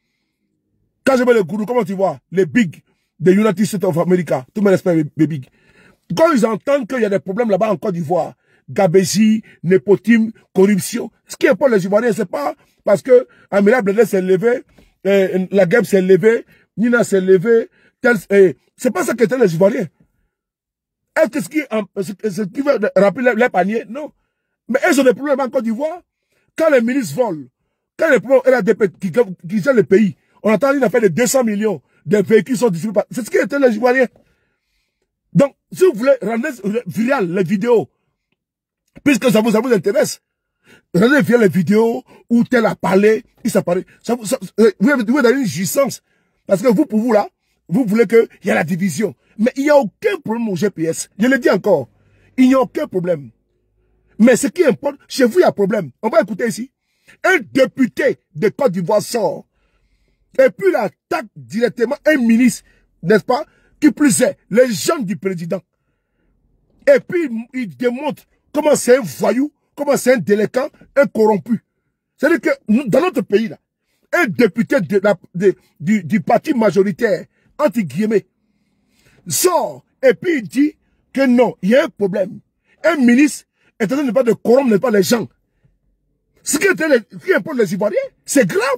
Quand je mets les gourous, comment tu vois, les big des United States of America, tout le monde respecte les big. Quand ils entendent qu'il y a des problèmes là-bas en Côte d'Ivoire, gabégie, népotisme, corruption, ce qui importe les Ivoiriens, c'est pas parce que Amila Blede s'est levé, la guêpe s'est levée, Nina s'est levée, c'est pas ça qu'étaient les Ivoiriens. Est-ce que ce qui veut remplir les paniers? Non. Mais ils ont des problèmes en Côte d'Ivoire. Quand les ministres volent, quand les problèmes RADP qui gèrent le pays, on entend une affaire de 200 millions de véhicules sont distribués par... C'est ce qui étaient les Ivoiriens. Donc, si vous voulez rendre viral les vidéos, puisque ça vous intéresse, rendez viral les vidéos où tel a parlé, il s'apparaît. Vous avez dans une jouissance. Parce que vous, pour vous là, vous voulez qu'il y ait la division. Mais il n'y a aucun problème au GPS. Je le dis encore. Il n'y a aucun problème. Mais ce qui importe, chez vous, il y a problème. On va écouter ici. Un député de Côte d'Ivoire sort. Et puis il attaque directement un ministre, n'est-ce pas, qui plus est, les gens du président. Et puis il démontre comment c'est un voyou, comment c'est un délinquant, un corrompu. C'est-à-dire que dans notre pays, là, un député du parti majoritaire, entre guillemets, sort et puis il dit que non, il y a un problème. Un ministre est en train de pas de corrompre pas les gens. Ce qui importe les Ivoiriens, c'est grave.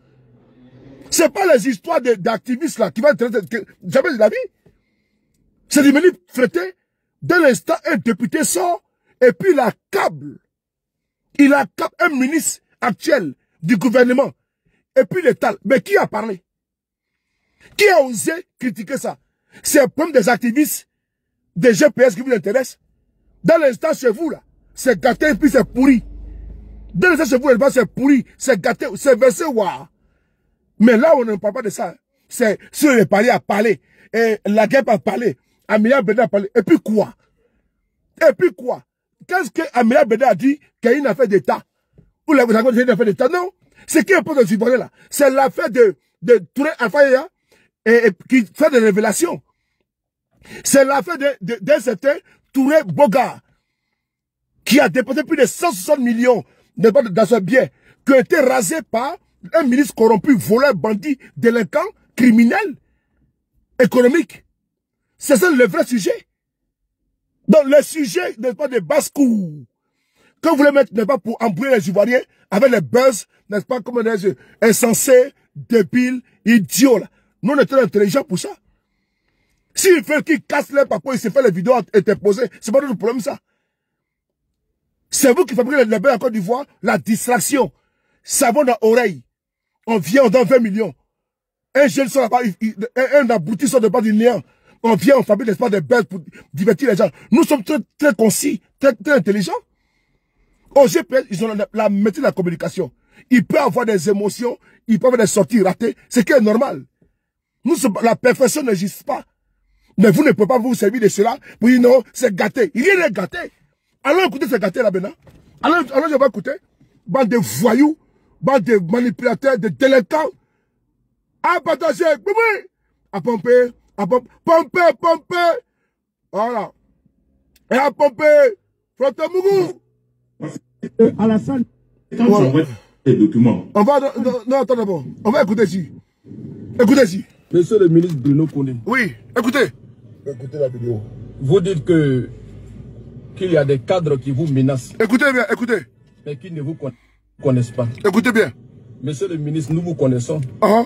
C'est pas les histoires d'activistes là qui vont être jamais de la vie. C'est du menu traité. Dès l'instant, un député sort Et puis il accable un ministre actuel du gouvernement. Et puis l'État. Mais qui a parlé? Qui a osé critiquer ça? C'est un problème des activistes, des GPS qui vous intéressent. Dans l'instant chez vous, là, c'est gâté et puis c'est pourri. Dans l'instant chez vous, c'est pourri, c'est gâté, c'est versé, waouh. Mais là, on ne parle pas de ça. C'est sur les paliers à parler. Et la guerre a parlé. Amina Beda a parlé. Et puis quoi? Et puis quoi? Qu'est-ce que Amina Beda a dit qu'il y a une affaire d'État? Ou la vous avez une affaire d'État? Non. Ce qui est important de supporter là, c'est l'affaire de Touré Alpha Yaya et qui fait des révélations. C'est l'affaire d'un certain Touré Boga qui a déposé plus de 160 millions dans ce bien, qui a été rasé par un ministre corrompu, voleur, bandit, délinquant, criminel, économique. C'est ça le vrai sujet. Donc le sujet n'est pas de basse-cour. Quand vous voulez mettre, n'est pas pour embrouiller les Ivoiriens avec les buzz, n'est-ce pas, comme des insensés, débiles, idiots là. Nous, on est très intelligents pour ça. S'il fait qu'ils cassent les papas, il se fait les vidéos interposées, c'est pas notre problème ça. C'est vous qui fabriquez les belles en Côte d'Ivoire, la distraction. Savon dans l'oreille. On vient, on donne 20 millions. Un jeune sort là-bas, un abruti sort de bas du néant. On vient, on fabrique l'espace de belles pour divertir les gens. Nous sommes très, très concis, très, très intelligents. Au GPS, ils ont la méthode de la communication. Ils peuvent avoir des émotions, ils peuvent avoir des sorties ratées, ce qui est normal. Nous, la perfection n'existe pas. Mais vous ne pouvez pas vous servir de cela pour dire non, c'est gâté. Rien n'est gâté. Alors écoutez, c'est gâté là maintenant. Alors je vais écouter. Bande de voyous, bande de manipulateurs, de délinquants. À partager, oui, à pomper, pomper. Voilà. Et à pomper, Frontemougou. Alassane, quand Voilà. j'envoie les documents. On va, non, attends d'abord. On va écouter ici. Écoutez ici. Monsieur le ministre Bruno Koné. Oui, écoutez. Écoutez la vidéo. Vous dites qu'il y a des cadres qui vous menacent, Écoutez bien, écoutez. mais qui ne vous connaissent pas. Écoutez bien. Monsieur le ministre, nous vous connaissons. Ah,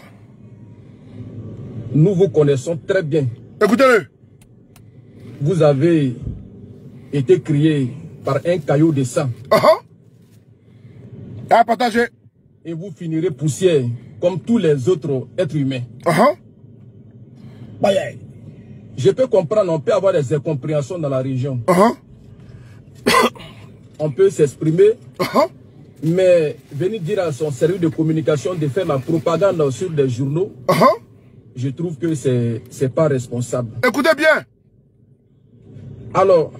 Nous vous connaissons très bien. écoutez-le. Vous avez été crié par un caillou de sang. À partager. Et vous finirez poussière comme tous les autres êtres humains. Je peux comprendre, on peut avoir des incompréhensions dans la région. On peut s'exprimer, mais venir dire à son service de communication de faire la propagande sur des journaux, je trouve que c'est pas responsable. Écoutez bien. Alors,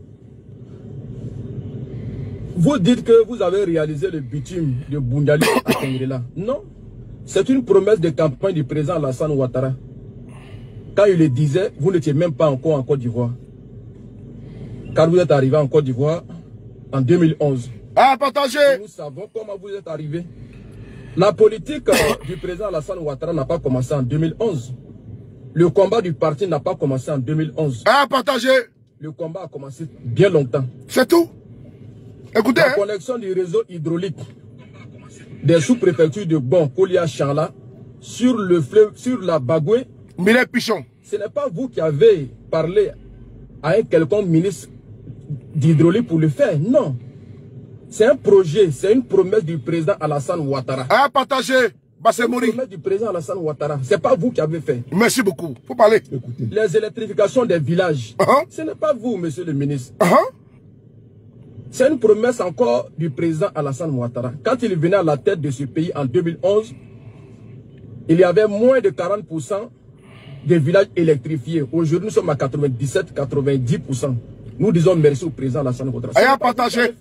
vous dites que vous avez réalisé le bitume de Boundiali à Kengrela. Non, c'est une promesse de campagne du président Alassane Ouattara. Quand il le disait, vous n'étiez même pas encore en Côte d'Ivoire. Car vous êtes arrivé en Côte d'Ivoire en 2011. À partager. Nous savons comment vous êtes arrivé. La politique du président Alassane Ouattara n'a pas commencé en 2011. Le combat du parti n'a pas commencé en 2011. À partager. Le combat a commencé bien longtemps. C'est tout. Écoutez. La connexion du réseau hydraulique des sous-préfectures de Bon, Kolia, Chanla, sur le fleuve, sur la Bagoué. Mireille Pichon. Ce n'est pas vous qui avez parlé à un quelconque ministre d'hydraulique pour le faire. Non. C'est un projet, c'est une promesse du président Alassane Ouattara. À partager. C'est une promesse du président Alassane Ouattara. Ce n'est pas vous qui avez fait. Merci beaucoup. Faut parler. Écoutez. Les électrifications des villages. Ce n'est pas vous, monsieur le ministre. C'est une promesse encore du président Alassane Ouattara. Quand il venait à la tête de ce pays en 2011, il y avait moins de 40% des villages électrifiés. Aujourd'hui, nous sommes à 97-90%. Nous disons merci au président Alassane Ouattara. Ayez à partager.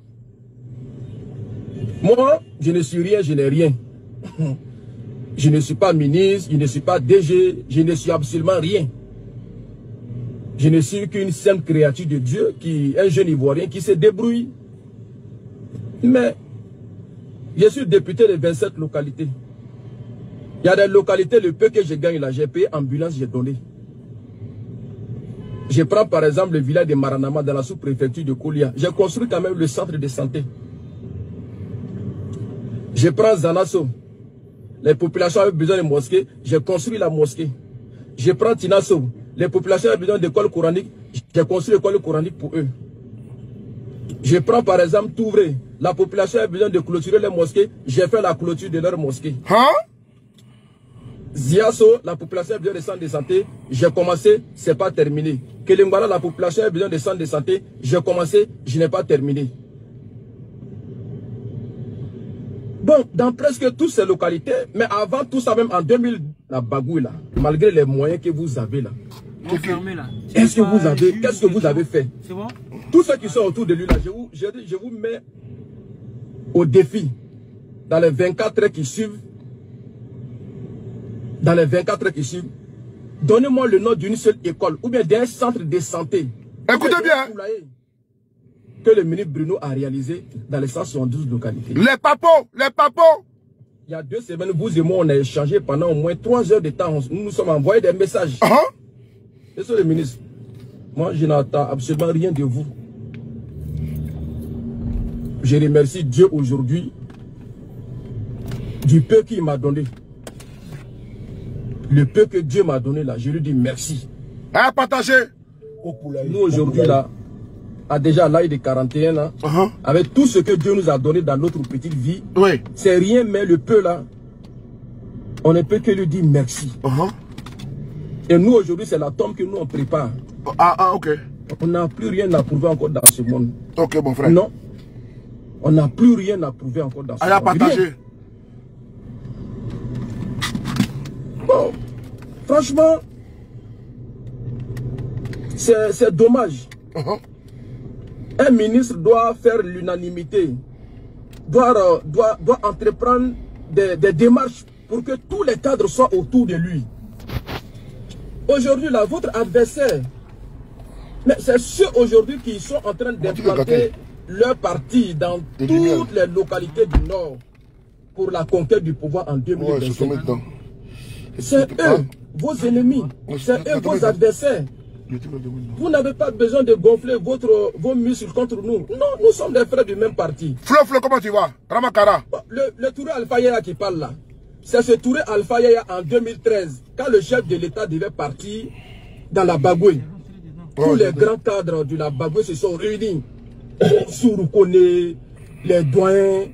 Moi, je ne suis rien, je n'ai rien. Je ne suis pas ministre, je ne suis pas DG, je ne suis absolument rien. Je ne suis qu'une simple créature de Dieu, un jeune Ivoirien qui se débrouille. Mais je suis député de 27 localités. Il y a des localités, le peu que je gagne là, j'ai payé ambulance, j'ai donné. Je prends par exemple le village de Maranama dans la sous-préfecture de Kolia. J'ai construit quand même le centre de santé. Je prends Zanaso. Les populations avaient besoin de mosquées, j'ai construit la mosquée. Je prends Tinasso. Les populations avaient besoin d'écoles coraniques, j'ai construit l'école coranique pour eux. Je prends par exemple Touvré. La population a besoin de clôturer les mosquées. J'ai fait la clôture de leur mosquée. Hein? Ziasso, la population a besoin de centres de santé. J'ai commencé, c'est pas terminé. Kelingwara, la population a besoin de centres de santé. J'ai commencé, je n'ai pas terminé. Bon, dans presque toutes ces localités, mais avant tout ça, même en 2000, la Bagouille là, malgré les moyens que vous avez là, qu'est-ce que vous avez fait? C'est bon? Tous ceux qui sont autour de lui là, je vous mets au défi dans les 24 heures qui suivent. Dans les 24 heures qui suivent, donnez-moi le nom d'une seule école ou bien d'un centre de santé. Écoutez bien. Que le ministre Bruno a réalisé dans les 172 localités. Les papos, les papos. Il y a 2 semaines, vous et moi, on a échangé pendant au moins 3 heures de temps. Nous nous sommes envoyés des messages. Monsieur le ministre, moi je n'attends absolument rien de vous. Je remercie Dieu aujourd'hui du peu qu'il m'a donné. Le peu que Dieu m'a donné là, je lui dis merci. À partager. Nous aujourd'hui là, à déjà l'âge de 41 ans, avec tout ce que Dieu nous a donné dans notre petite vie, c'est rien, mais le peu là, on ne peut que lui dire merci. Et nous aujourd'hui, c'est la tombe que nous on prépare. Ok. On n'a plus rien à prouver encore dans ce monde. Ok, mon frère. Non. On n'a plus rien à prouver encore dans ce monde. À partager. Bon, franchement, c'est dommage. Un ministre doit faire l'unanimité, doit entreprendre des démarches pour que tous les cadres soient autour de lui. Aujourd'hui, là, votre adversaire, mais c'est ceux aujourd'hui qui sont en train d'implanter leur parti dans toutes les localités du Nord pour la conquête du pouvoir en 2025. C'est eux, vos ennemis, c'est eux, vos adversaires. Vous n'avez pas besoin de gonfler vos muscles contre nous. Non, nous sommes des frères du même parti. Flo, comment tu vas? Ramakara. Le Touré Alpha Yaya qui parle là, c'est ce Touré Alpha Yaya en 2013, quand le chef de l'État devait partir dans la Bagouille. Tous les grands cadres de la Bagouille se sont réunis. Sourukone, les doyens.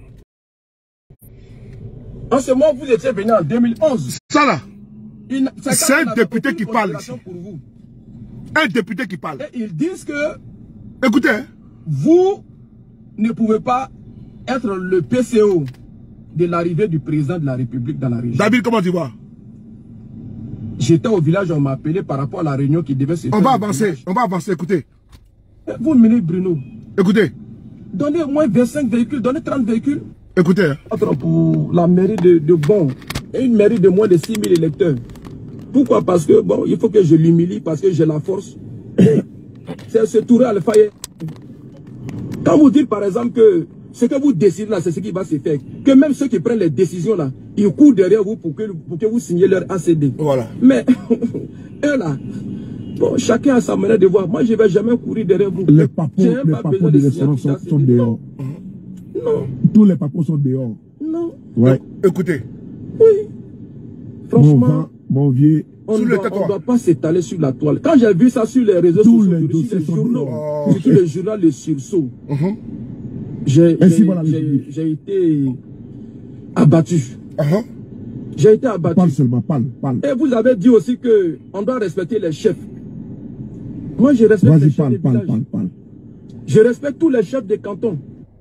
En ce moment, vous étiez venu en 2011. Ça là, c'est un député qui parle ici. Pour vous. Un député qui parle. Et ils disent que écoutez, vous ne pouvez pas être le PCO de l'arrivée du président de la République dans la région. David, comment tu vas? J'étais au village, on m'a appelé par rapport à la réunion qui devait se faire. On va avancer, écoutez. Vous, ministre Bruno, écoutez. Donnez au moins 25 véhicules, donnez 30 véhicules. Écoutez. Pour la mairie de Bon, et une mairie de moins de 6 000 électeurs. Pourquoi? Parce que, bon, il faut que je l'humilie, parce que j'ai la force. C'est ce Touré Alpha. Quand vous dites, par exemple, que ce que vous décidez là, c'est ce qui va se faire. Que même ceux qui prennent les décisions là, ils courent derrière vous pour que vous signiez leur ACD. Voilà. Mais, eux là, bon, chacun a sa manière de voir. Moi, je ne vais jamais courir derrière vous. Les papos des restaurants sont dehors. Non. Tous les papos sont dehors. Non. Ouais. Écoutez. Oui. Franchement, mon vieux. On ne doit pas s'étaler sur la toile. Quand j'ai vu ça sur les réseaux sociaux, sur les journaux, surtout le journal Le Sursaut, j'ai été abattu. J'ai été abattu. Parle seulement, parle. Et vous avez dit aussi qu'on doit respecter les chefs. Moi, je respecte les chefs des villages. Je respecte tous les chefs des cantons.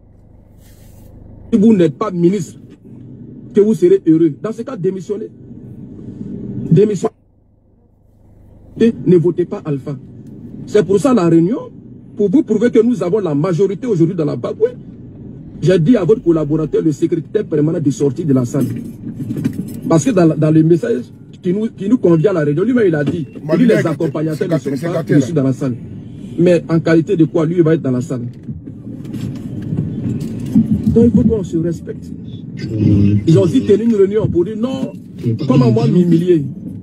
Si vous n'êtes pas ministre, que vous serez heureux. Dans ce cas, démissionnez. Démissionnez. Ne votez pas Alpha. C'est pour ça la réunion, pour vous prouver que nous avons la majorité aujourd'hui dans la Bagouille. J'ai dit à votre collaborateur, le secrétaire permanent, de sortir de la salle. Parce que dans le message qui nous convient à la réunion, lui-même il a dit, les accompagnateurs ne sont pas reçus dans la salle. Mais en qualité de quoi, lui il va être dans la salle. Donc il faut qu'on se respecte. Ils ont aussi tenu une réunion pour dire non, comment moi m'humilier.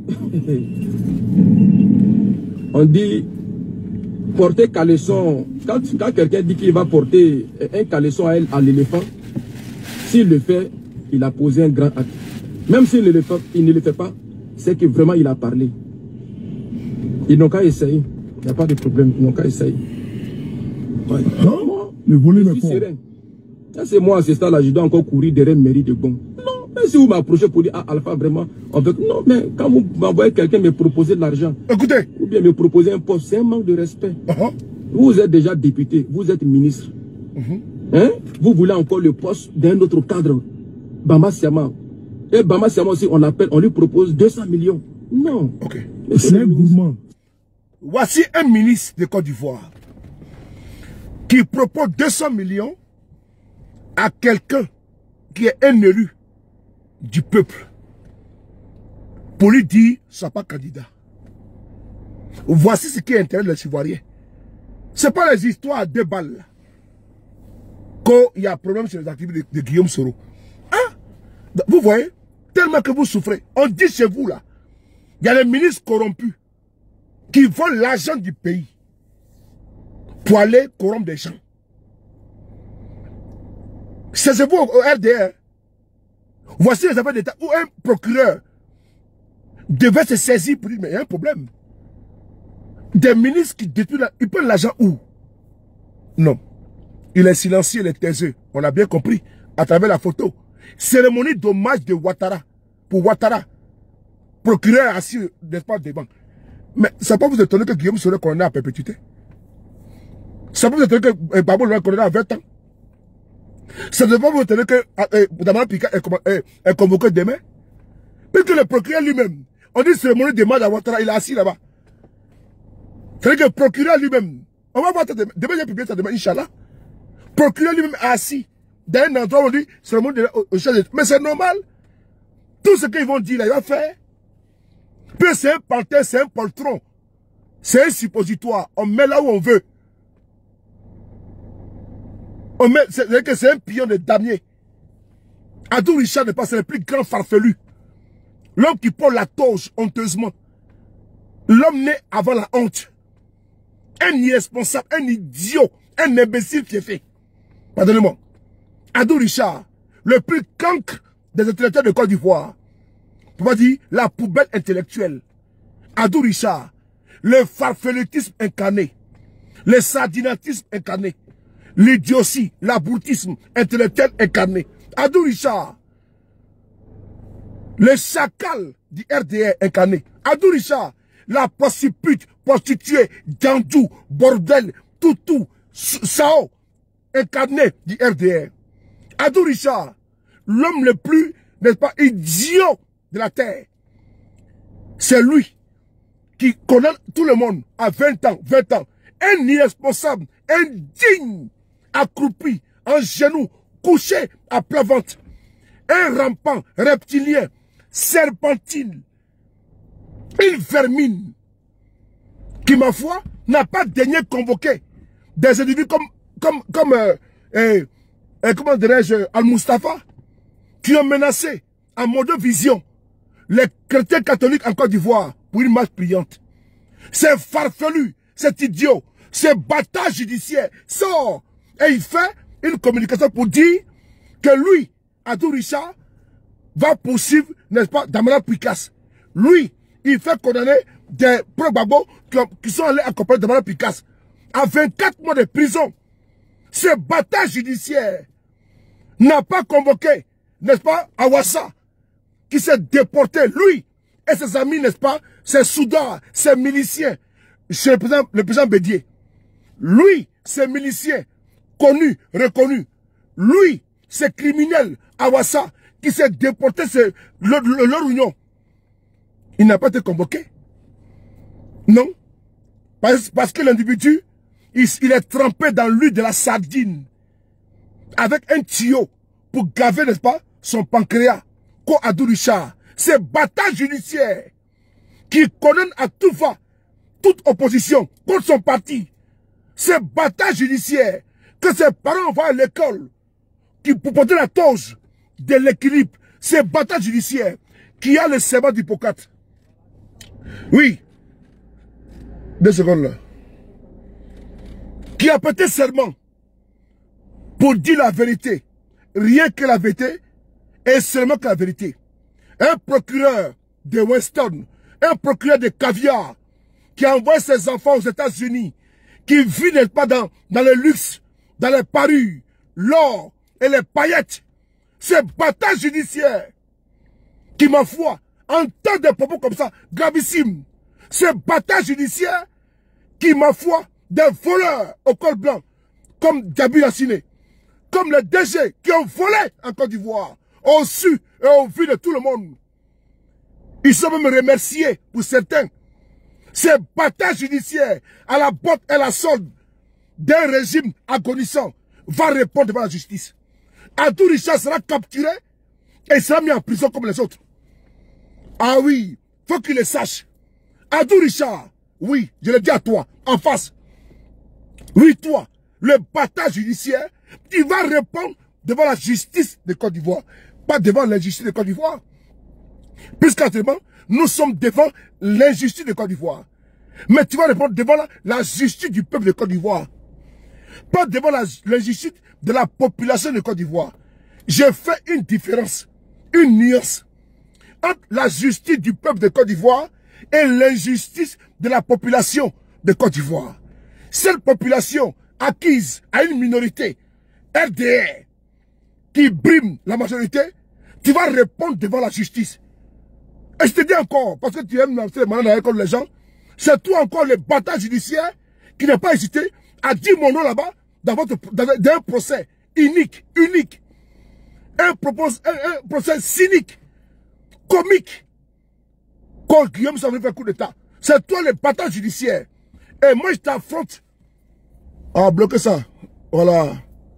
On dit porter caleçon. Quand quelqu'un dit qu'il va porter un caleçon à l'éléphant, s'il le fait, il a posé un grand acte. Même s'il ne le fait pas, c'est que vraiment il a parlé. Ils n'ont qu'à essayer. Il n'y a pas de problème. Ils n'ont qu'à essayer. Ouais. Le volet je me suis fort. serein. C'est moi, à ce stade-là, je dois encore courir derrière une mairie de Gong. Non, mais si vous m'approchez pour dire, ah, Alpha, vraiment, avec... Non, mais quand vous m'envoyez quelqu'un me proposer de l'argent, Écoutez. ou bien me proposer un poste, c'est un manque de respect. Vous êtes déjà député, vous êtes ministre. Hein? Vous voulez encore le poste d'un autre cadre, Bamba Siama. Et Bamba Siama aussi, on l'appelle, on lui propose 200 millions. Non. Ok. C'est un gourmand. Voici un ministre de Côte d'Ivoire qui propose 200 millions à quelqu'un qui est un élu du peuple pour lui dire « sois pas candidat ». Voici ce qui intéresse les Ivoiriens. Ce n'est pas les histoires à 2 balles qu'il y a un problème sur les activités de Guillaume Soro. Hein? Vous voyez, tellement que vous souffrez. On dit chez vous là, il y a les ministres corrompus qui volent l'argent du pays pour aller corrompre des gens. C'est vous au RDR. Voici les affaires d'État où un procureur devait se saisir pour dire, mais il y a un problème. Des ministres qui détruisent, ils prennent l'argent où? Non. Il est silencieux, il est taiseux. On a bien compris à travers la photo. Cérémonie d'hommage de Ouattara. Pour Ouattara. Procureur assis d'espace devant. Mais ça peut vous étonner que Guillaume Soro condamné à perpétuité. Ça peut vous étonner que Babou le condamné à 20 ans. Ça ne peut pas vous étonner que Damara Pika est convoqué demain. Puisque le procureur lui-même, on dit cérémonie d'hommage à Ouattara, il est assis là-bas. C'est-à-dire que le procureur lui-même, on va voir demain, j'ai publié ça demain, Inch'Allah. Le procureur lui-même est assis dans un endroit où on dit cérémonie au chef d'État. Mais c'est normal. Tout ce qu'ils vont dire là, il va faire. Puis c'est un pantin, c'est un poltron. C'est un suppositoire. On met là où on veut. On met, c'est-à-dire que c'est un pion de damier. Adou Richard n'est pas, c'est le plus grand farfelu. L'homme qui porte la toge honteusement. L'homme né avant la honte. Un irresponsable, un idiot, un imbécile qui est fait. Pardonnez-moi. Adou Richard, le plus cancre des intellectuels de Côte d'Ivoire. On va dire la poubelle intellectuelle. Adou Richard, le farfelutisme incarné, le sardinatisme incarné, l'idiotie, l'abrutisme intellectuel incarné. Adou Richard, le chacal du RDR incarné. Adou Richard, la prostituée, dandou, bordel, toutou, sao, incarné du RDR. Adou Richard, l'homme le plus, n'est-ce pas, idiot de la terre. C'est lui qui condamne tout le monde à 20 ans, 20 ans. Un irresponsable, indigne, accroupi, en genoux, couché à plat ventre. Un rampant, reptilien, serpentine, une vermine, qui, ma foi, n'a pas daigné convoquer des individus comment dirais-je, Al-Mustafa, qui ont menacé en mode vision les chrétiens catholiques en Côte d'Ivoire pour une marche priante. C'est farfelu, c'est idiot, c'est bâtard judiciaire sort et il fait une communication pour dire que lui, Adou Richard, va poursuivre, n'est-ce pas, Damara Picasse. Lui, il fait condamner des pro-Gbagbo qui sont allés accompagner Damara Picasse à 24 mois de prison. Ce bâtard judiciaire n'a pas convoqué, n'est-ce pas, Awassa, qui s'est déporté, lui et ses amis, n'est-ce pas, ses soudats, ses miliciens, chez le président Bédier. Lui, ses miliciens, connus, reconnus. Lui, ces criminels, Awassa, qui s'est déporté, c'est leur union. Il n'a pas été convoqué. Non. Parce que l'individu, il est trempé dans l'huile de la sardine. Avec un tuyau pour gaver, n'est-ce pas, son pancréas. Ko Adou Richard. C'est bâtard judiciaire qui condamne à tout va, toute opposition contre son parti. C'est bâtard judiciaire que ses parents vont à l'école qui pour porter la toge de l'équilibre. C'est bâtard judiciaire qui a le serment d'Hippocrate. Oui. 2 secondes là. Qui a prêté serment pour dire la vérité. Rien que la vérité et seulement que la vérité. Un procureur de Weston, un procureur de caviar qui a envoyé ses enfants aux États-Unis, qui vit, n'est-ce pas, dans le luxe, dans les parures, l'or et les paillettes. Ce bâtard judiciaire qui, ma foi, entend des propos comme ça, gravissimes. Ce bâtard judiciaire qui, ma foi, des voleurs au col blanc, comme Djabi Lassiné, comme les DG qui ont volé en Côte d'Ivoire, ont su et ont vu de tout le monde. Ils sont même remerciés pour certains. Ces batailles judiciaires à la botte et la solde d'un régime agonissant va répondre devant la justice. Adou Richard sera capturé et sera mis en prison comme les autres. Ah oui, faut qu'il le sache. Adou Richard, oui, je le dis à toi, en face. Oui, toi, le bataille judiciaire, il va répondre devant la justice de Côte d'Ivoire, pas devant l'injustice de Côte d'Ivoire. Puisqu'actuellement, nous sommes devant l'injustice de Côte d'Ivoire. Mais tu vas répondre devant la justice du peuple de Côte d'Ivoire. Pas devant l'injustice de la population de Côte d'Ivoire. J'ai fait une différence, une nuance entre la justice du peuple de Côte d'Ivoire et l'injustice de la population de Côte d'Ivoire. Cette population acquise à une minorité, RDR, qui brime la majorité, tu vas répondre devant la justice. Et je te dis encore, parce que tu aimes lancer les contre les gens, c'est toi encore le bâtard judiciaire qui n'a pas hésité à dire mon nom là-bas dans un procès unique. Un procès cynique, comique, quand Guillaume s'en veut faire coup d'état. C'est toi le bâtard judiciaire. Et moi je t'affronte. Ah, bloquez ça. Voilà.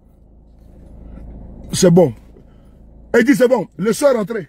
C'est bon. Il dit c'est bon, le soir est rentré.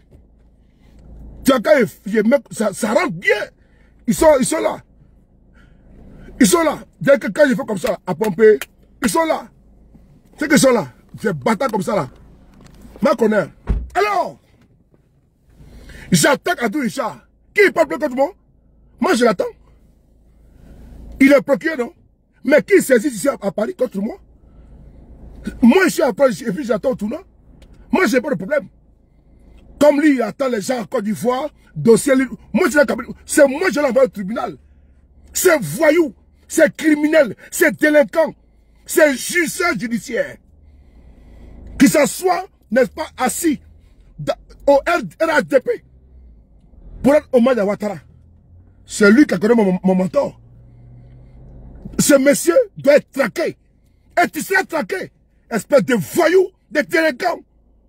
Ça rentre bien. Ils sont là. Ils sont là. Dès que quand je fais comme ça, à pomper, ils sont là. C'est qu'ils sont là. C'est bâtard comme ça là. Ma connaît. Alors, j'attaque Adou Richard. Qui parle plus contre moi? Moi je l'attends. Il est procureur, non? Mais qui saisit ici à Paris contre moi? Moi je suis à Paris et puis j'attends tout, non? Moi j'ai pas de problème. Comme lui, il attend les gens en Côte d'Ivoire, dossier libre. Moi, c'est moi je l'envoie au tribunal. C'est voyou, c'est criminel, c'est délinquant, c'est jugeur judiciaire. Qui s'assoit, n'est-ce pas, assis au RADP pour être au Mali à Ouattara. C'est lui qui a connu mon mentor. Ce monsieur doit être traqué. Et tu seras traqué. Espèce de voyou, de délinquant.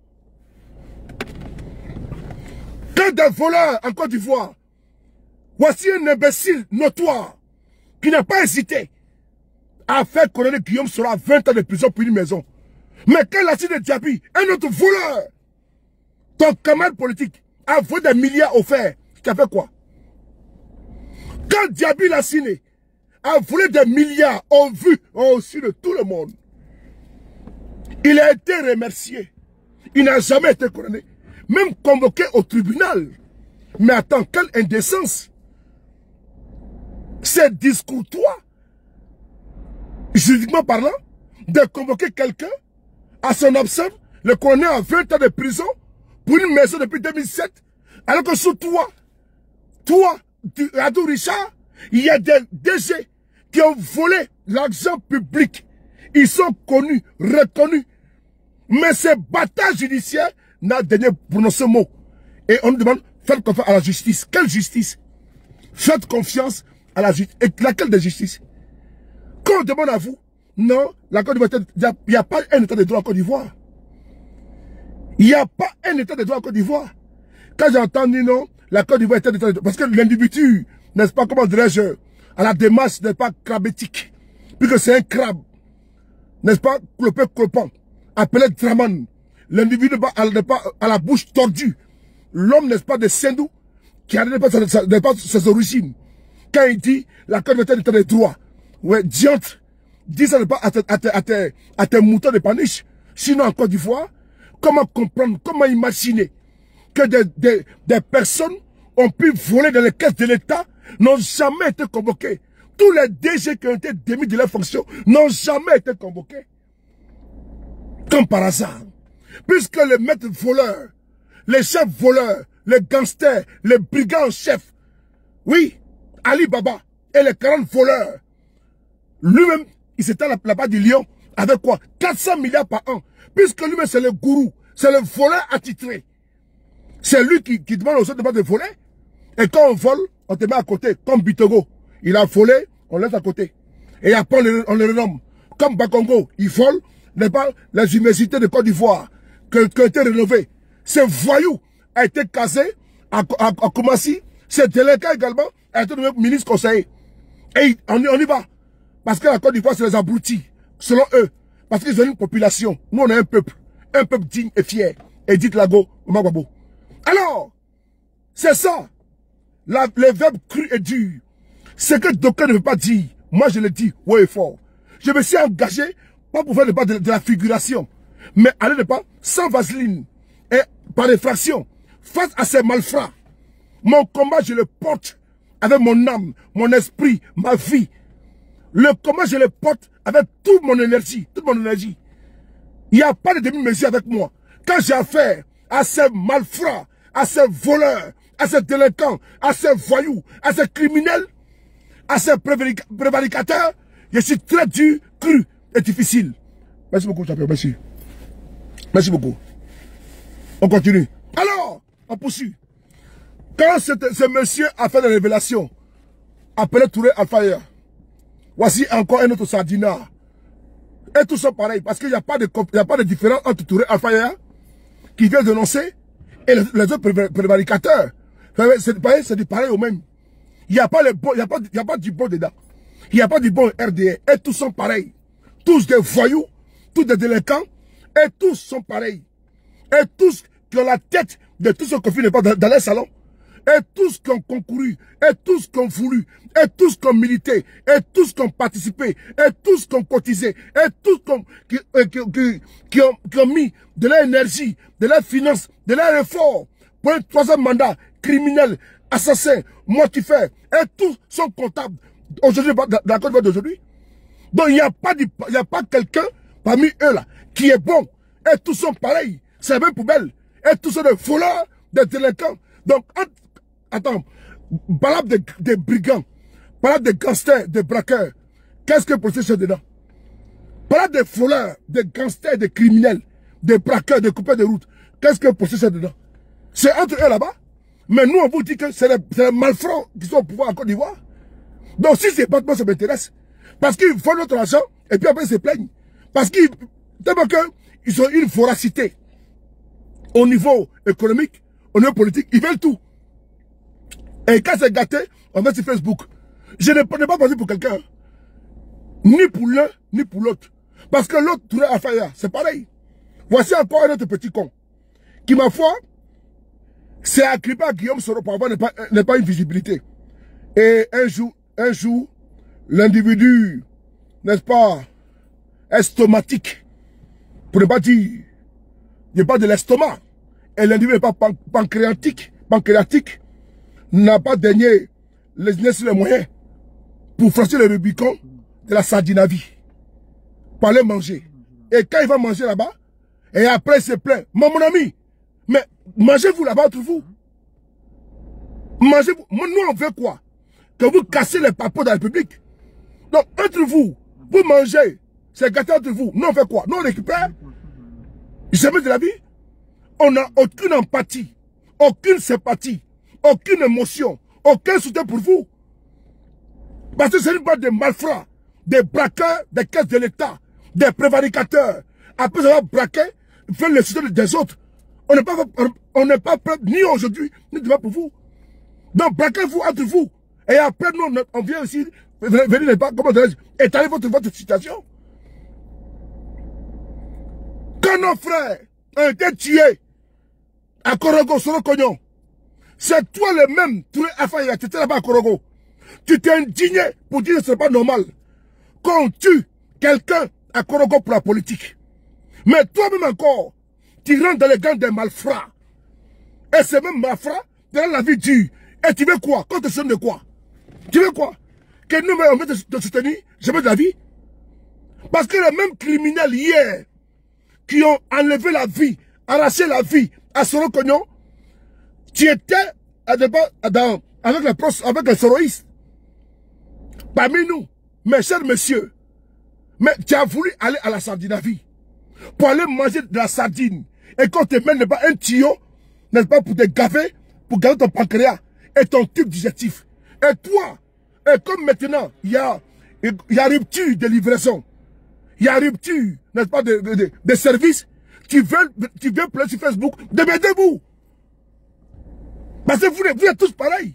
Quand des voleurs en Côte d'Ivoire, voici un imbécile notoire qui n'a pas hésité à faire colonel Guillaume Soro 20 ans de prison pour une maison. Mais quand la cité de Djabi, un autre voleur, ton camarade politique, a volé des milliards offerts, tu as fait quoi? Quand Djabi Lassiné a volé des milliards, on vu, on su de tout le monde. Il a été remercié. Il n'a jamais été couronné. Même convoqué au tribunal. Mais attends, quelle indécence. C'est discours, toi, juridiquement parlant, de convoquer quelqu'un à son absence, le colonel a 20 ans de prison pour une maison depuis 2007, alors que sous toi, Adou Richard, il y a des DG qui ont volé l'argent public. Ils sont connus, reconnus. Mais ces batailles judiciaires n'a dernier prononcé mot. Et on nous demande, faites confiance à la justice. Quelle justice? Faites confiance à la justice. Et laquelle de justice? Quand on demande à vous, non, la Côte d'Ivoire, il n'y a pas un état de droit en Côte d'Ivoire. Il n'y a pas un état de droit en Côte d'Ivoire. Quand j'ai entendu non, la Côte d'Ivoire est un état de droit. Parce que l'individu, n'est-ce pas, comment dirais-je, à la démarche n'est pas crabétique. Puisque c'est un crabe. N'est-ce pas, clopant, appelé Draman. L'individu n'est pas à la bouche tordue. L'homme, n'est-ce pas, de Sendou, qui n'a pas ses origines. Quand il dit, la Côte d'Ivoire est un état de droit. Ouais, diantre. Dis ça pas à tes moutons de paniche. Sinon, en Côte d'Ivoire, comment comprendre, comment imaginer que des personnes ont pu voler dans les caisses de l'État, n'ont jamais été convoqués. Tous les DG qui ont été démis de leur fonction n'ont jamais été convoqués. Comme par hasard. Puisque les maîtres voleurs, les chefs voleurs, les gangsters, les brigands en chef, oui, Ali Baba et les 40 voleurs, Lui-même, il s'étend là-bas du lion. Avec quoi? 400 milliards par an. Puisque lui-même, c'est le gourou. C'est le voleur attitré. C'est lui qui demande aux autres de voler. Et quand on vole, on te met à côté. Comme Bitogo. Il a volé, on laisse à côté. Et après, on le renomme. Comme Bakongo, il vole. Les universités de Côte d'Ivoire qui ont été rénovées. Ce voyou a été casé à Koumassi. Ce délégué également a été nommé ministre conseiller. Et on y va. Parce que la Côte d'Ivoire, c'est les abrutis. Selon eux. Parce qu'ils ont une population. Nous, on a un peuple. Un peuple digne et fier. Edith Lago, Omagwabo. Alors, c'est ça. Le verbe cru et dur. Ce que d'aucuns ne veut pas dire. Moi, je le dis haut et fort. Je me suis engagé, pas pour faire le pas de la figuration, mais aller de pas sans vaseline et par effraction. Face à ces malfrats, mon combat, je le porte avec mon âme, mon esprit, ma vie. Le combat, je le porte avec toute mon énergie, Il n'y a pas de demi-mesure avec moi. Quand j'ai affaire à ces malfrats, à ces voleurs, à ces délinquants, à ces voyous, à ces criminels, à ces prévaricateurs, je suis très dur, cru et difficile. Merci beaucoup, champion, merci. Merci beaucoup. On continue. Alors, on poursuit. Quand ce monsieur a fait des révélations, appelé Touré Alpha, voici encore un autre sardinat. Et tout ça pareil, parce qu'il n'y a pas de différence entre Touré Alpha qui vient dénoncer et les autres prévaricateurs. C'est pareil au même. Il n'y a pas du bon dedans. Il n'y a pas du bon RDR. Et tous sont pareils. Tous des voyous, tous des délinquants, et tous sont pareils. Et tous qui ont la tête de tous ceux qui finissent pas dans les salons, et tous qui ont concouru, et tous qui ont voulu, et tous qui ont milité, et tous qui ont participé, et tous qui ont cotisé, et tous qui ont mis de leur énergie, de leur finance, de leur effort pour un troisième mandat criminel, assassin, mortifère, et tous sont comptables aujourd'hui, dans la Côte d'Ivoire d'aujourd'hui. Donc il n'y a pas quelqu'un parmi eux là qui est bon. Et tous sont pareils. C'est la même poubelle. Et tous sont des voleurs, des délinquants. Donc, attends, parle des brigands, parle des gangsters, des braqueurs. Qu'est-ce que le procès dedans? Parle des voleurs, des gangsters, des criminels, des braqueurs, des coupeurs de route. Qu'est-ce que le procès dedans? C'est entre eux là-bas. Mais nous, on vous dit que c'est les malfrats qui sont au pouvoir en Côte d'Ivoire. Donc, si ces battements, ça m'intéresse. Parce qu'ils font notre argent, et puis après, ils se plaignent. Parce qu'ils ont une voracité. Au niveau économique, au niveau politique, ils veulent tout. Et quand c'est gâté, on va sur Facebook. Je ne peux pas passer pour quelqu'un. Ni pour l'un, ni pour l'autre. Parce que l'autre, Touré Alpha, c'est pareil. Voici encore un autre petit con. Qui, ma foi, c'est agrippé à Guillaume Soro pour avoir n'est pas une visibilité. Et un jour, l'individu, n'est-ce pas, estomatique, pour ne pas dire, il n'y a pas de l'estomac, et l'individu n'est pas pancréatique, n'a pas daigné les moyens pour franchir le Rubicon de la sardinavie, pour aller manger. Et quand il va manger là-bas, et après il se plaint, mon ami, mais mangez-vous là-bas entre vous. Mangez-vous. Nous on veut quoi? Que vous cassez les papeaux de la République. Donc entre vous, vous mangez, c'est gâté entre vous. Nous on fait quoi? Nous on récupère. Jamais de la vie. On n'a aucune empathie, aucune sympathie, aucune émotion, aucun soutien pour vous. Parce que c'est une bande de malfrats, des braqueurs des caisses de l'État, des prévaricateurs. Après avoir braqué, faire le soutien des autres. On n'est pas prêt ni aujourd'hui, ni demain pour vous. Donc braquez-vous entre vous. Et après nous, on vient aussi venir comment étaler votre situation. Quand nos frères ont été tués à Korogo, sur le Cognon, c'est toi le même, Touré Alpha, tu étais là-bas à Korogo. Tu t'es indigné pour dire que ce n'est pas normal qu'on tue quelqu'un à Korogo pour la politique. Mais toi-même encore, tu rentres dans les gangs des malfrats. Et ces mêmes malfrats, dans la vie dure. Et tu veux quoi? Quand tu sonnes de quoi? Tu veux quoi? Que nous, on veut te soutenir, jamais de la vie. Parce que les mêmes criminels hier, qui ont enlevé la vie, arraché la vie à Soro Cognon, tu étais avec les soroïstes. Parmi nous, mes chers messieurs, mais tu as voulu aller à la Sardinavie pour aller manger de la sardine. Et quand tu mènes pas un tuyau, n'est-ce pas, pour te gaver, pour garder ton pancréas et ton tube digestif. Et toi, et comme maintenant, il y a rupture de livraison, il y a rupture, n'est-ce pas, de service, tu veux pleurer sur Facebook, démerdez-vous. Parce que vous êtes tous pareils.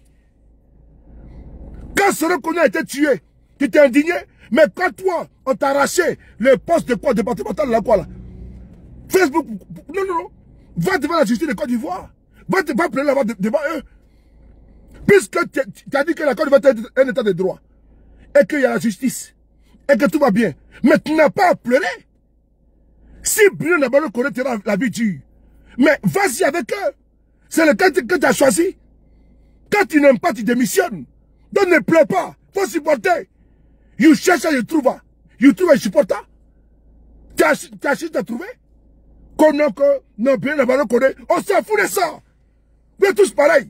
Quand ce reconnu a été tué, tu t'es indigné, mais quand toi, on t'a arraché le poste de quoi, départemental, là, quoi, là. Facebook, non, va devant la justice de Côte d'Ivoire. Va pleurer là-bas devant eux. Puisque tu as dit que la Côte d'Ivoire est un état de droit, et qu'il y a la justice, et que tout va bien, mais tu n'as pas à pleurer. Si Bruno Nabalo connaîtra la vie dure, mais vas-y avec eux. C'est le cas que tu as choisi. Quand tu n'aimes pas, tu démissionnes. Donc ne pleure pas. Faut supporter. You cherche, you trouve. You trouve un supporter. Tu as cherché à trouver. Qu'on a que non, bien la balle connaît. On s'en fout de ça. Vous êtes tous pareils.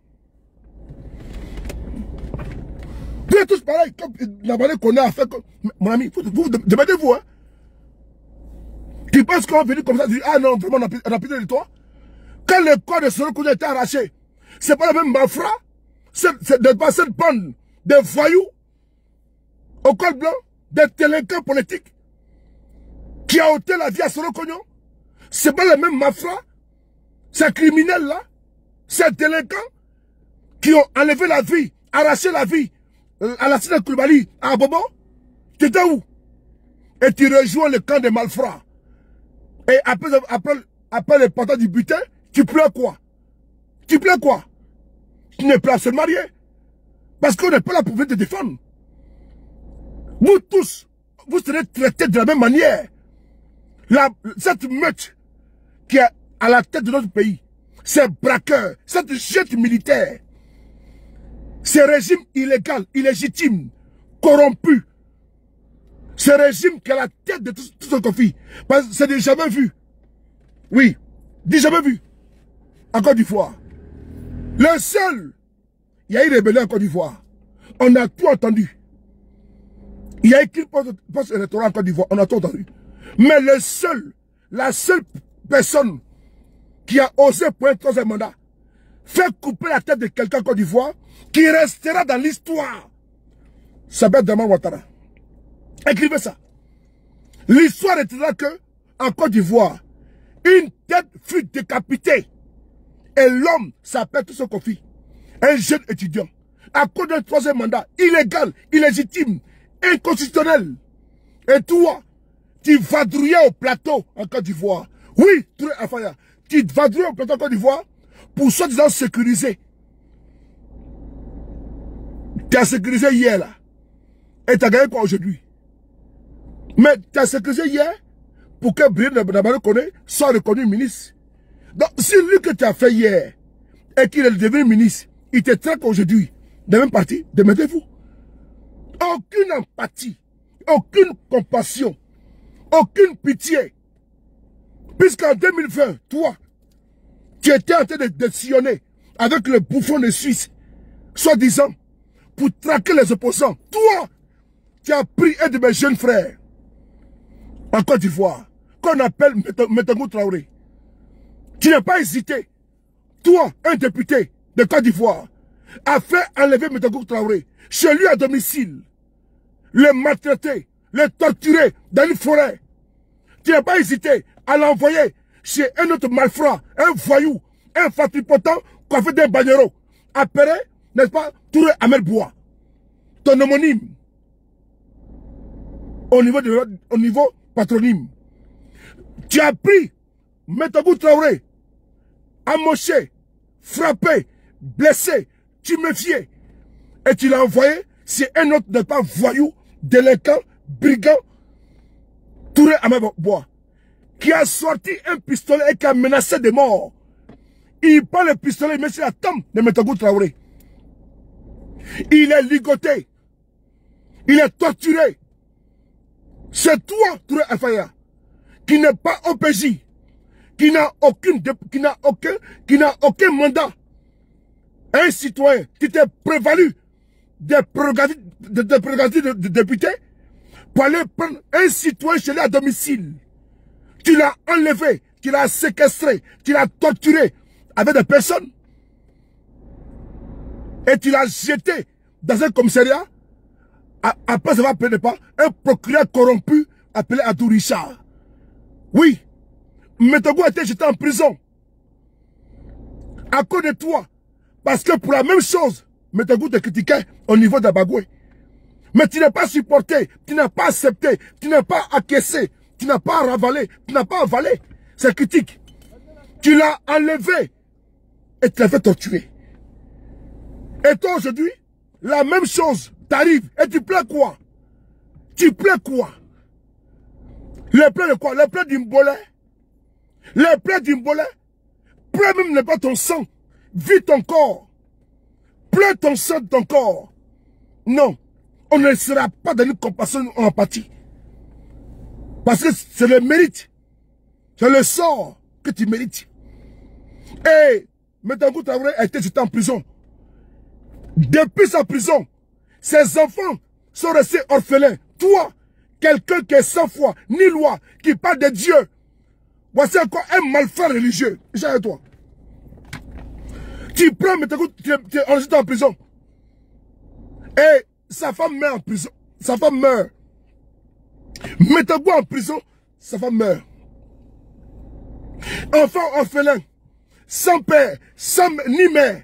Vous êtes tous pareils. Comme la balle connaît a fait. Mon ami, vous demandez-vous. Hein? Tu penses qu'on va venir comme ça, tu dis, ah non, vraiment, on a pitié de toi. Quand le corps de ce reconnu a été arraché, c'est pas la même Mafra, c'est pas cette bande de voyous au col blanc, des délinquants politiques qui a ôté la vie à ce reconnu. C'est pas le même Mafra, ces criminels là, ces délinquants qui ont enlevé la vie, arraché la vie à la cité de Koulibaly, à Bobo. Tu étais où? Et tu rejoins le camp des malfrats. Et après le portage du butin, tu pleures quoi? Tu pleures quoi? Tu n'es pas à se marier. Parce qu'on n'est pas là pour venir te défendre. Vous tous, vous serez traités de la même manière. Cette meute qui est à la tête de notre pays, ces braqueurs, cette jette militaire, ce régime illégal, illégitime, corrompu, ce régime qui est à la tête de tout ce conflit, parce que c'est jamais vu. Oui, jamais vu. En Côte d'Ivoire. Le seul, il y a eu rébellion en Côte d'Ivoire. On a tout entendu. Il y a écrit poste électoral en Côte d'Ivoire, on a tout entendu. Mais la seule personne qui a osé pour un troisième mandat, faire couper la tête de quelqu'un en Côte d'Ivoire, qui restera dans l'histoire, ça s'appelle Dramane Ouattara. Écrivez ça. L'histoire retiendra que, en Côte d'Ivoire, une tête fut décapitée. Et l'homme s'appelle tout ce conflit. Un jeune étudiant. À cause d'un troisième mandat, illégal, illégitime, inconstitutionnel. Et toi, tu vadrouillais au plateau en Côte d'Ivoire. Oui, Touré Afaya, tu vadrouillais au plateau en Côte d'Ivoire pour soi-disant sécuriser. Tu as sécurisé hier là. Et tu as gagné quoi aujourd'hui? Mais tu as sécurisé hier pour que Bruno Nabalo soit reconnu ministre. Donc, si lui que tu as fait hier et qu'il est devenu ministre, il te traque aujourd'hui de même parti, démettez-vous. Aucune empathie, aucune compassion, aucune pitié. Puisqu'en 2020, toi, tu étais en train de sillonner avec le bouffon de Suisse, soi-disant, pour traquer les opposants. Toi, tu as pris un de mes jeunes frères en Côte d'Ivoire, qu'on appelle Metengou Traoré. Tu n'as pas hésité, toi, un député de Côte d'Ivoire, à faire enlever Metengou Traoré chez lui à domicile, le maltraiter, le torturer dans une forêt. Tu n'as pas hésité à l'envoyer chez un autre malfrat, un voyou, un fatripotent coiffé d'un bagnero, appelé, n'est-ce pas, Touré Ahmed Boua, ton homonyme, au niveau patronyme. Tu as pris Metengou Traoré, amoché, frappé, blessé, tuméfié, et tu l'as envoyé chez un autre n'est pas voyou, délinquant, brigand, Touré Ahmed Boua, qui a sorti un pistolet et qui a menacé de mort. Il prend le pistolet, il met sur la tombe de Metengou Traoré. Il est ligoté. Il est torturé. C'est toi, Touré Afaya, qui n'est pas OPJ, qui n'a aucun mandat. Un citoyen qui t'est prévalu des prérogatives de prérogatives de député pour aller prendre un citoyen chez lui à domicile. Tu l'as enlevé, tu l'as séquestré, tu l'as torturé avec des personnes et tu l'as jeté dans un commissariat après avoir appelé pas un procureur corrompu appelé Adou Richard. Oui, Metogou a été jeté en prison à cause de toi. Parce que pour la même chose, Metogou te critiquait au niveau d'Abagoué. Mais tu n'as pas supporté, tu n'as pas accepté, tu n'as pas acquiescé, tu n'as pas ravalé, tu n'as pas avalé cette critique. Tu l'as enlevé et tu l'as fait torturer. Et toi aujourd'hui, la même chose t'arrive et tu plais quoi? Tu plais quoi? Les plaies de quoi? Les plaies d'une bolée. Les plaies d'une bolée. Pleure même n'est pas ton sang. Vis ton corps. Pleure ton sang de ton corps. Non. On ne sera pas dans une compassion en empathie. Parce que c'est le mérite. C'est le sort que tu mérites. Et Metogou Traoré a été jeté en prison. Depuis sa prison, ses enfants sont restés orphelins. Toi, quelqu'un qui est sans foi, ni loi, qui parle de Dieu. Voici encore un malfrat religieux. J'ai avec toi. Tu prends Metogou, tu es enregistré en prison. Et sa femme meurt en prison. Sa femme meurt. Metogou en prison, sa femme meurt. Enfant orphelin, sans père, ni mère.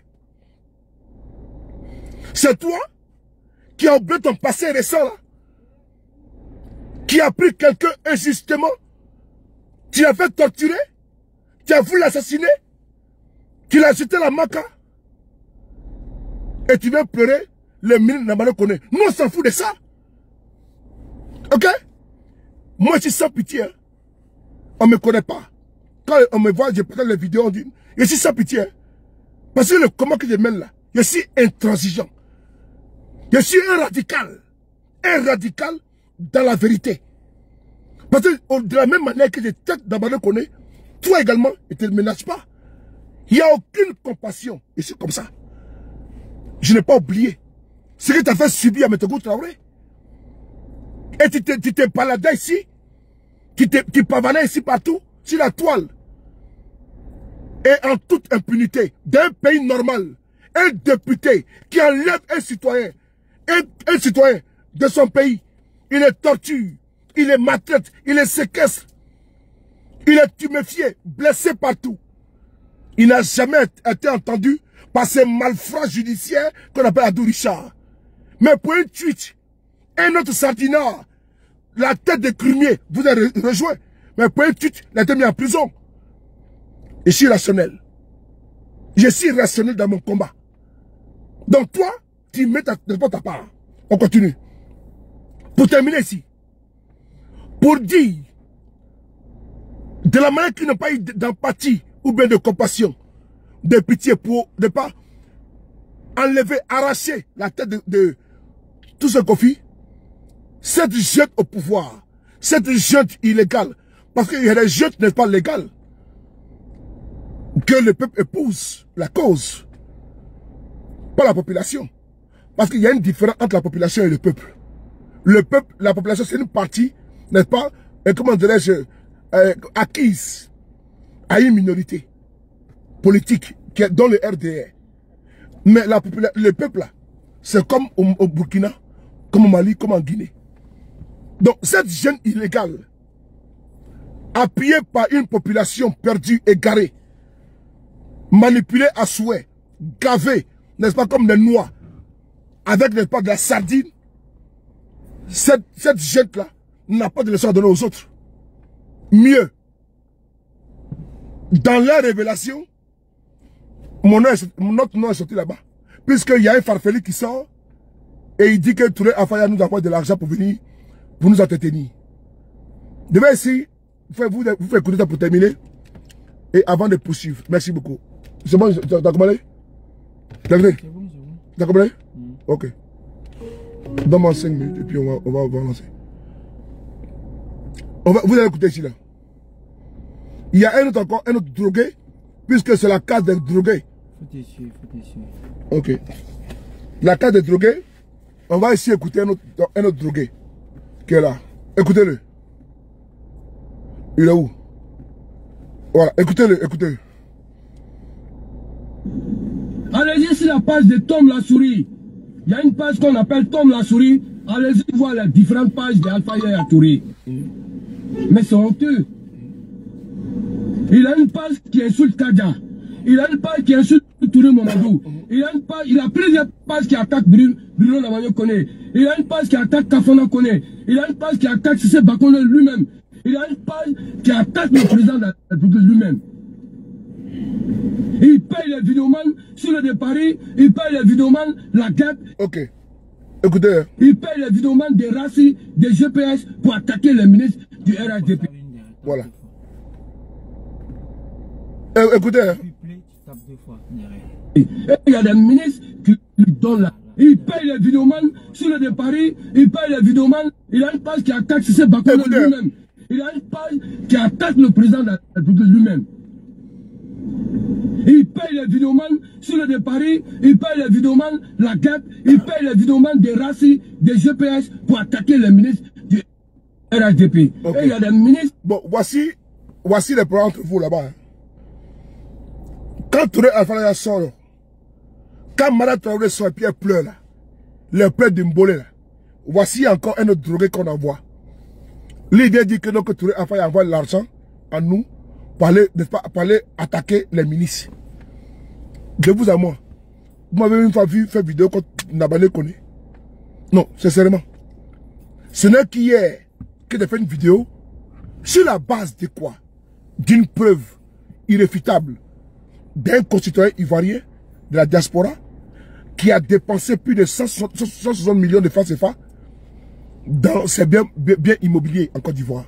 C'est toi qui as oublié ton passé récent là. Qui a pris quelqu'un injustement. Tu l'as fait torturer. Tu as voulu l'assassiner. Tu l'as jeté la maca. Et tu viens pleurer. Le ministre Namano connaît. Nous on s'en fout de ça. Ok? Moi je suis sans pitié. Hein. On ne me connaît pas. Quand on me voit, je partage les vidéos, on dit, je suis sans pitié. Hein. Parce que le combat que je mène là, je suis intransigeant. Je suis un radical. Un radical dans la vérité. Parce que de la même manière que je traite d'Amano Koné, toi également, ne te ménage pas. Il n'y a aucune compassion. Et c'est comme ça. Je n'ai pas oublié ce que tu as fait subir à Metogou Traoré. Et tu t'es baladé ici. Tu pavanais ici partout, sur la toile. Et en toute impunité, d'un pays normal, un député qui enlève un citoyen, un citoyen de son pays, il est torture, il est maltraite, il est séquestre, il est tuméfié, blessé partout. Il n'a jamais été entendu par ces malfrats judiciaires qu'on appelle Adou Richard. Mais pour un tweet, un autre sardinard, la tête de Crumier, vous avez rejoint. Mais pour un tweet, il a été mis en prison. Je suis rationnel. Je suis rationnel dans mon combat. Donc toi, tu mets ta part. On continue. Pour terminer ici. Pour dire, de la manière qu'il n'a pas eu d'empathie ou bien de compassion, de pitié pour ne pas enlever, arracher la tête de tout ce qu'on fait, cette jeune au pouvoir, cette jeune illégale, parce qu'il y a des jeunes qui n'est pas légales, que le peuple épouse la cause, pas la population. Parce qu'il y a une différence entre la population et le peuple. Le peuple, la population, c'est une partie, n'est-ce pas, et comment dirais-je, acquise à une minorité politique qui est dans le RDR. Mais le peuple, là, c'est comme au Burkina, comme au Mali, comme en Guinée. Donc, cette jeune illégale, appuyée par une population perdue, égarée, manipulée à souhait, gavée, n'est-ce pas, comme des noix, avec, n'est-ce pas, de la sardine, cette jeune-là n'a pas de leçon à donner aux autres. Mieux, dans la révélation, notre nom est sorti là-bas. Puisqu'il y a un farfelu qui sort et il dit que Touré Afaya nous envoie de l'argent pour venir, pour nous entretenir. Demain ici, vous faites écouter ça pour terminer et avant de poursuivre. Merci beaucoup. C'est bon, t'as compris? T'as compris? T'as compris? Ok. Donne-moi 5 minutes et puis on va lancer. Vous allez écouter ici là. Il y a un autre drogué, puisque c'est la case des drogués. Faut dessus. Ok. La case des drogués, On va ici écouter un autre drogué qui est là. Écoutez-le. Il est où? Voilà, écoutez-le, écoutez-le. Allez-y sur la page de Tom la Souris. Il y a une page qu'on appelle Tom la Souris. Allez-y voir les différentes pages d'Alpha Yaya Touré. Mais c'est honteux. Il a une page qui insulte Kadja. Il a une page qui insulte Touré Mamadou. Il a plusieurs pages qui attaquent Bruno Lamagno Koné. Il a une page qui attaque Kafona Koné. Il a une page qui attaque Sissé Bakone lui-même. Il a une page qui attaque le président de la République lui-même. Il paye les vidéomans sur le de Paris. Il paye les vidéomans la guêpe. Ok. Écoutez. Il paye les vidéomans des RACI, des GPS pour attaquer les ministres du RHDP. Voilà. Écoutez. Et il y a des ministres qui lui donnent là. Il paye les vidéomans sur le de Paris. Il paye les vidéomans. Il a une page qui attaque Sissé Bakone lui-même. Il a une page qui attaque le président de la République lui-même. Il paye les vidéomans sur le de Paris, il paye les vidéomans la guêpe, il paye les vidéomans des RACI, des GPS pour attaquer les ministres du RHDP. Okay. Et il y a des ministres... Bon, voici les problèmes entre vous là-bas. Hein. Quand Touré Alpha Yaya sort, quand Mara Traoré sort et Pierre pleure là, les pleurs d'Imbolé là, voici encore un autre drogué qu'on envoie. L'idée dit que donc Touré Alpha Yaya envoie l'argent à nous pour aller attaquer les ministres. De vous à moi. Vous m'avez une fois vu faire vidéo contre Nabane Koné. Non, sincèrement. Ce n'est qu'hier que j'ai fait une vidéo sur la base de quoi? D'une preuve irréfutable d'un concitoyen ivoirien de la diaspora qui a dépensé plus de 160 millions de francs CFA dans ses biens immobiliers en Côte d'Ivoire.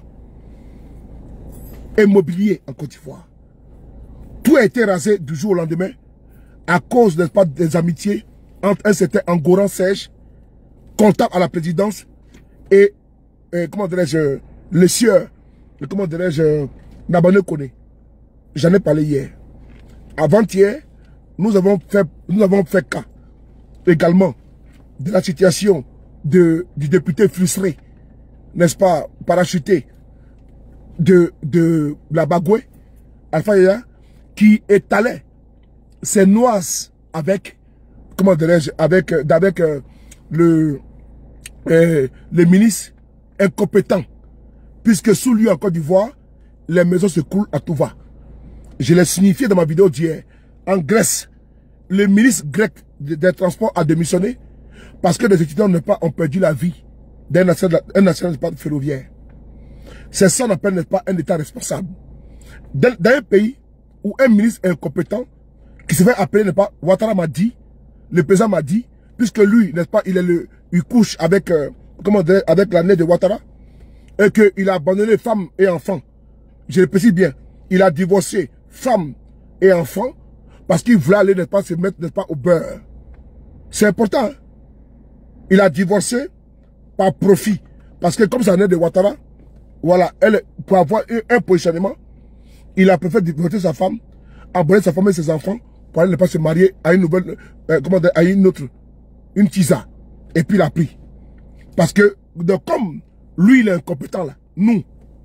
Immobilier en Côte d'Ivoire. Tout a été rasé du jour au lendemain à cause des amitiés entre un certain Angoran Serge, comptable à la présidence, et comment dirais-je, le sieur, comment dirais-je, Nabane Koné. J'en ai parlé hier. Avant-hier, nous avons fait cas également de la situation du député frustré, n'est-ce pas, parachuté de la Bagoué, Alpha Yaya, qui étalait ses noises avec, comment dirais-je, avec le ministre incompétent, puisque sous lui en Côte d'Ivoire, les maisons se coulent à tout va. Je l'ai signifié dans ma vidéo d'hier. En Grèce, le ministre grec des Transports a démissionné parce que les étudiants ont perdu la vie d'un accident ferroviaire. C'est ça qu'on appelle, n'est-ce pas, un État responsable. Dans un pays où un ministre incompétent, qui se fait appeler, n'est-ce pas, Ouattara m'a dit, le président m'a dit, puisque lui, n'est-ce pas, il couche avec, avec l'année de Ouattara, et qu'il a abandonné femmes et enfants. Je le précise bien, il a divorcé femmes et enfants, parce qu'il voulait aller, n'est-ce pas, se mettre, n'est-ce pas, au beurre. C'est important, hein? Il a divorcé par profit, parce que comme ça l'année de Ouattara, voilà, pour avoir un positionnement, il a préféré divorcer sa femme, abonner sa femme et ses enfants, pour aller ne pas se marier à une nouvelle, à une autre, une tisa. Et puis il a pris. Parce que, comme lui, il est incompétent là, nous.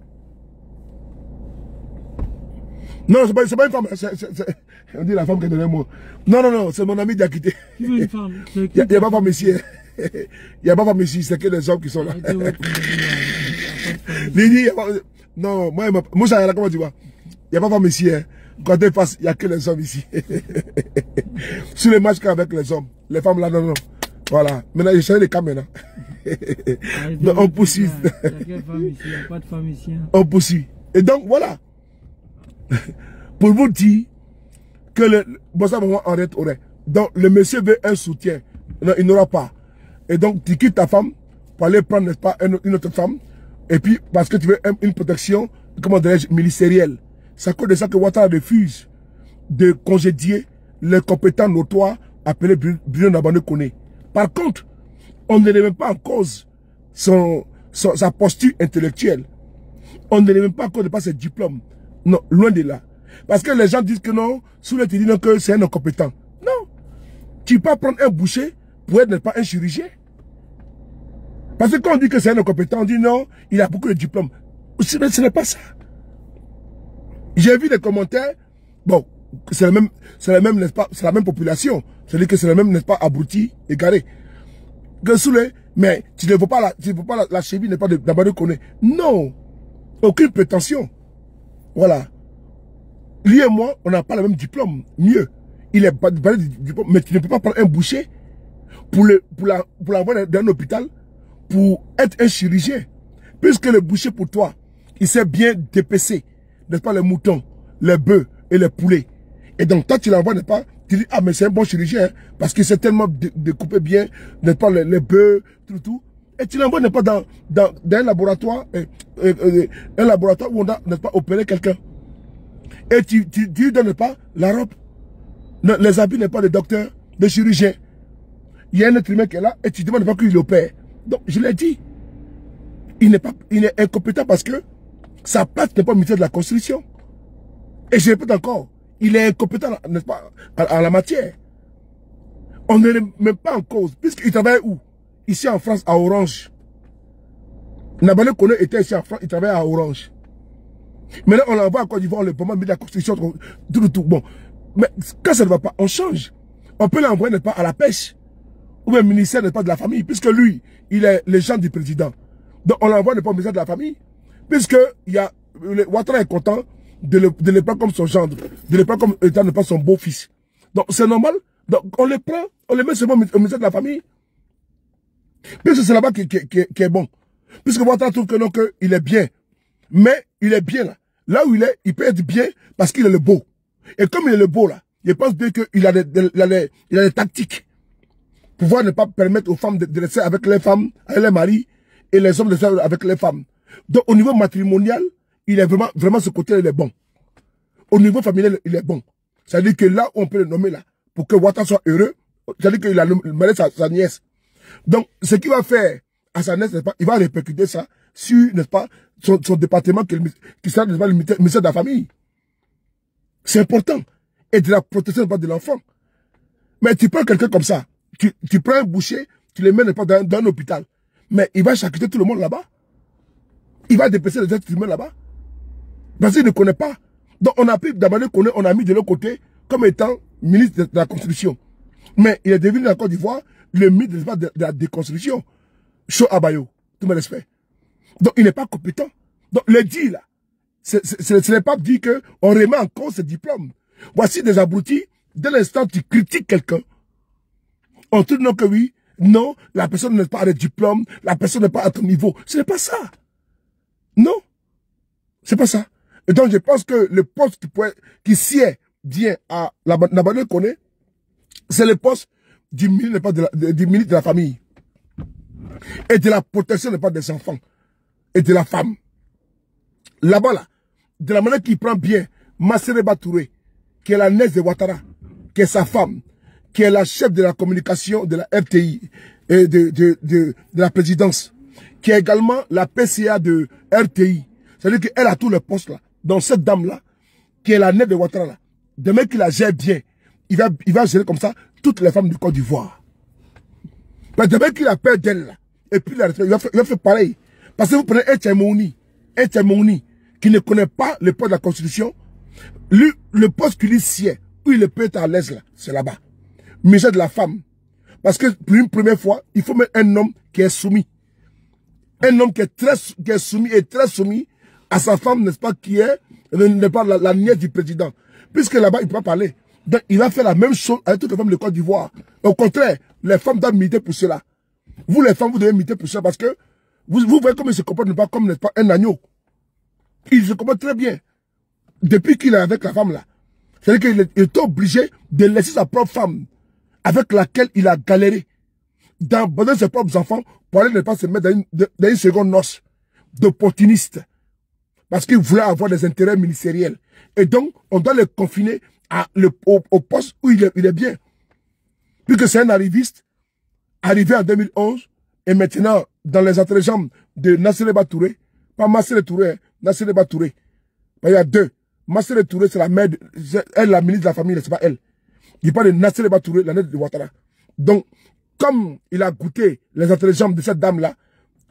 Non, c'est pas une femme, on dit la femme qui est donnée moi. Non, c'est mon ami qui a quitté. Il n'y a pas de femme ici. Il n'y a pas de femme ici, c'est que les hommes qui sont là. Non, moi, comment tu vois? Il n'y a pas de femme ici. Hein. Quand elle passe, il n'y a que les hommes ici. Sur les matchs avec les hommes. Les femmes là, non. Voilà. Maintenant, je sais les cas maintenant. Donc, on poursuit. Il n'y a pas de femme ici. Hein. On poursuit. Et donc, voilà. Pour vous dire que bon, ça, on arrête. Donc, le monsieur veut un soutien. Non, il n'aura pas. Et donc, tu quittes ta femme pour aller prendre, n'est-ce pas, une autre femme. Et puis, parce que tu veux une protection, comment dirais-je, ministérielle. C'est à cause de ça que Ouattara refuse de congédier les compétents notoires appelés Bruno Nabane Koné. Par contre, on ne remet même pas en cause sa posture intellectuelle. On ne remet même pas en cause de pas ses diplômes. Non, loin de là. Parce que les gens disent que non, sous le dit que c'est un incompétent. Non. Tu peux pas prendre un boucher pour être pas un chirurgien. Parce que quand on dit que c'est un incompétent, on dit non, il a beaucoup de diplômes. Ce n'est pas ça. J'ai vu des commentaires, bon, c'est la même, n'est-ce pas, c'est la même population. C'est-à-dire que c'est le même, n'est-ce pas, abruti, égaré. Que sous les, mais tu ne veux pas la cheville n'est pas d'abord connaître. Non. Aucune prétention. Voilà. Lui et moi, on n'a pas le même diplôme. Mieux. Il est pas de diplôme, mais tu ne peux pas prendre un boucher pour l'envoyer dans un hôpital pour être un chirurgien. Puisque le boucher pour toi, il sait bien dépecer, n'est-ce pas, les moutons, les bœufs et les poulets. Et donc, toi, tu l'envoies, n'est-ce pas, tu dis, ah, mais c'est un bon chirurgien, hein, parce qu'il sait tellement découper bien, n'est-ce pas, les bœufs, tout. Et tu l'envoies, n'est-ce pas, dans un laboratoire, où on a, n'est-ce pas, opéré quelqu'un. Et tu lui donnes, n'est-ce pas, la robe, les habits, n'est-ce pas, de docteur, de chirurgien. Il y a un être humain qui est là, et tu demandes pas qu'il opère. Donc, je l'ai dit, il est incompétent parce que sa place n'est pas au ministère de la Construction. Et je répète encore, il est incompétent, n'est-ce pas, en la matière. On ne le met pas en cause, puisqu'il travaille où? Ici en France, à Orange. Nabalé Koné était ici en France, il travaillait à Orange. Maintenant, on l'envoie à Côte d'Ivoire, le moment de la Construction, tout. Bon, mais quand ça ne va pas, on change. On peut l'envoyer, n'est-ce pas, à la pêche. Ou même ministère, n'est-ce pas, de la famille, puisque lui, il est l'agent du président. Donc, on l'envoie, n'est-ce pas, au ministère de la famille. Puisque Ouattara est content de le prendre comme son gendre, de le prendre comme étant ne pas son beau-fils. Donc c'est normal. Donc on les prend, on les met seulement au ministère de la famille. Puisque c'est là-bas qui est bon. Puisque Ouattara trouve que non, qu'il est bien. Mais il est bien là. Là où il est, il peut être bien parce qu'il est le beau. Et comme il est le beau là, il pense bien qu'il a des tactiques. Pour pouvoir ne pas permettre aux femmes de rester avec les femmes, avec les maris, et les hommes de rester avec les femmes. Donc, au niveau matrimonial, il est vraiment ce côté, il est bon. Au niveau familial, il est bon. C'est-à-dire que là, on peut le nommer là, pour que Ouattara soit heureux, c'est-à-dire qu'il a marié sa nièce. Donc, ce qu'il va faire à sa nièce, n'est-ce pas, il va répercuter ça sur, n'est-ce pas, son département qui sera, n'est-ce pas, le ministère de la famille. C'est important. Et de la protection, n'est-ce pas, de l'enfant. Mais tu prends quelqu'un comme ça, tu prends un boucher, tu le mets, n'est-ce pas, dans un hôpital. Mais il va charcuter tout le monde là-bas. Il va dépecer les êtres humains là-bas. Parce qu'il ne connaît pas. Donc on a pris d'abord qu'on on a mis de l'autre côté comme étant ministre de la Constitution. Mais il est devenu dans la Côte d'Ivoire le ministre de la déconstruction. Chaud Abayo, tout mes respects. Donc il n'est pas compétent. Donc le dit là, ce n'est pas dit qu'on remet en cause ce diplôme. Voici des abrutis, dès l'instant tu critiques quelqu'un, on te dit non que oui, non, la personne n'est pas à de diplôme, la personne n'est pas à ton niveau. Ce n'est pas ça. Non, c'est pas ça. Et donc je pense que le poste qui sied bien à Nabalé Koné, c'est le poste du ministre de la famille et de la protection des enfants et de la femme. Là-bas, là, de la manière qu'il prend bien Massereba Touré, qui est la nièce de Ouattara, qui est sa femme, qui est la chef de la communication de la RTI et de la présidence, qui est également la PCA de RTI. C'est-à-dire qu'elle a tous les postes là. Donc cette dame-là, qui est la nièce de Ouattara là, demain qu'il la gère bien, il va gérer comme ça toutes les femmes du Côte d'Ivoire. Mais demain qu'il a peur d'elle là, et puis il va faire pareil. Parce que vous prenez un Tchamouni, qui ne connaît pas le poste de la Constitution, lui, le poste qu'il sied, où il peut être à l'aise là, c'est là-bas. Ministère de la femme. Parce que pour une première fois, il faut mettre un homme qui est soumis. Un homme qui est soumis et très soumis à sa femme, n'est-ce pas, qui est la nièce du président. Puisque là-bas, il ne peut pas parler. Donc, il va faire la même chose avec toutes les femmes de Côte d'Ivoire. Au contraire, les femmes doivent militer pour cela. Vous, les femmes, vous devez militer pour cela parce que vous voyez comment il se comporte, pas comme, n'est-ce pas, un agneau. Il se comporte très bien. Depuis qu'il est avec la femme là. C'est-à-dire qu'il est obligé de laisser sa propre femme avec laquelle il a galéré d'abandonner ses propres enfants pour aller ne pas se mettre dans une seconde noce d'opportuniste. Parce qu'il voulait avoir des intérêts ministériels. Et donc, on doit le confiner au poste où il est bien. Puisque c'est un arriviste, arrivé en 2011, et maintenant, dans les entrejambes de Nassereba Touré, pas Massereba Touré, hein, Nassereba Touré. Il y a deux. Massereba Touré, c'est la mère, elle, la ministre de la famille, c'est pas elle. Il parle de Nassereba Touré, la nièce de Ouattara. Donc, comme il a goûté les entrejambes de cette dame-là,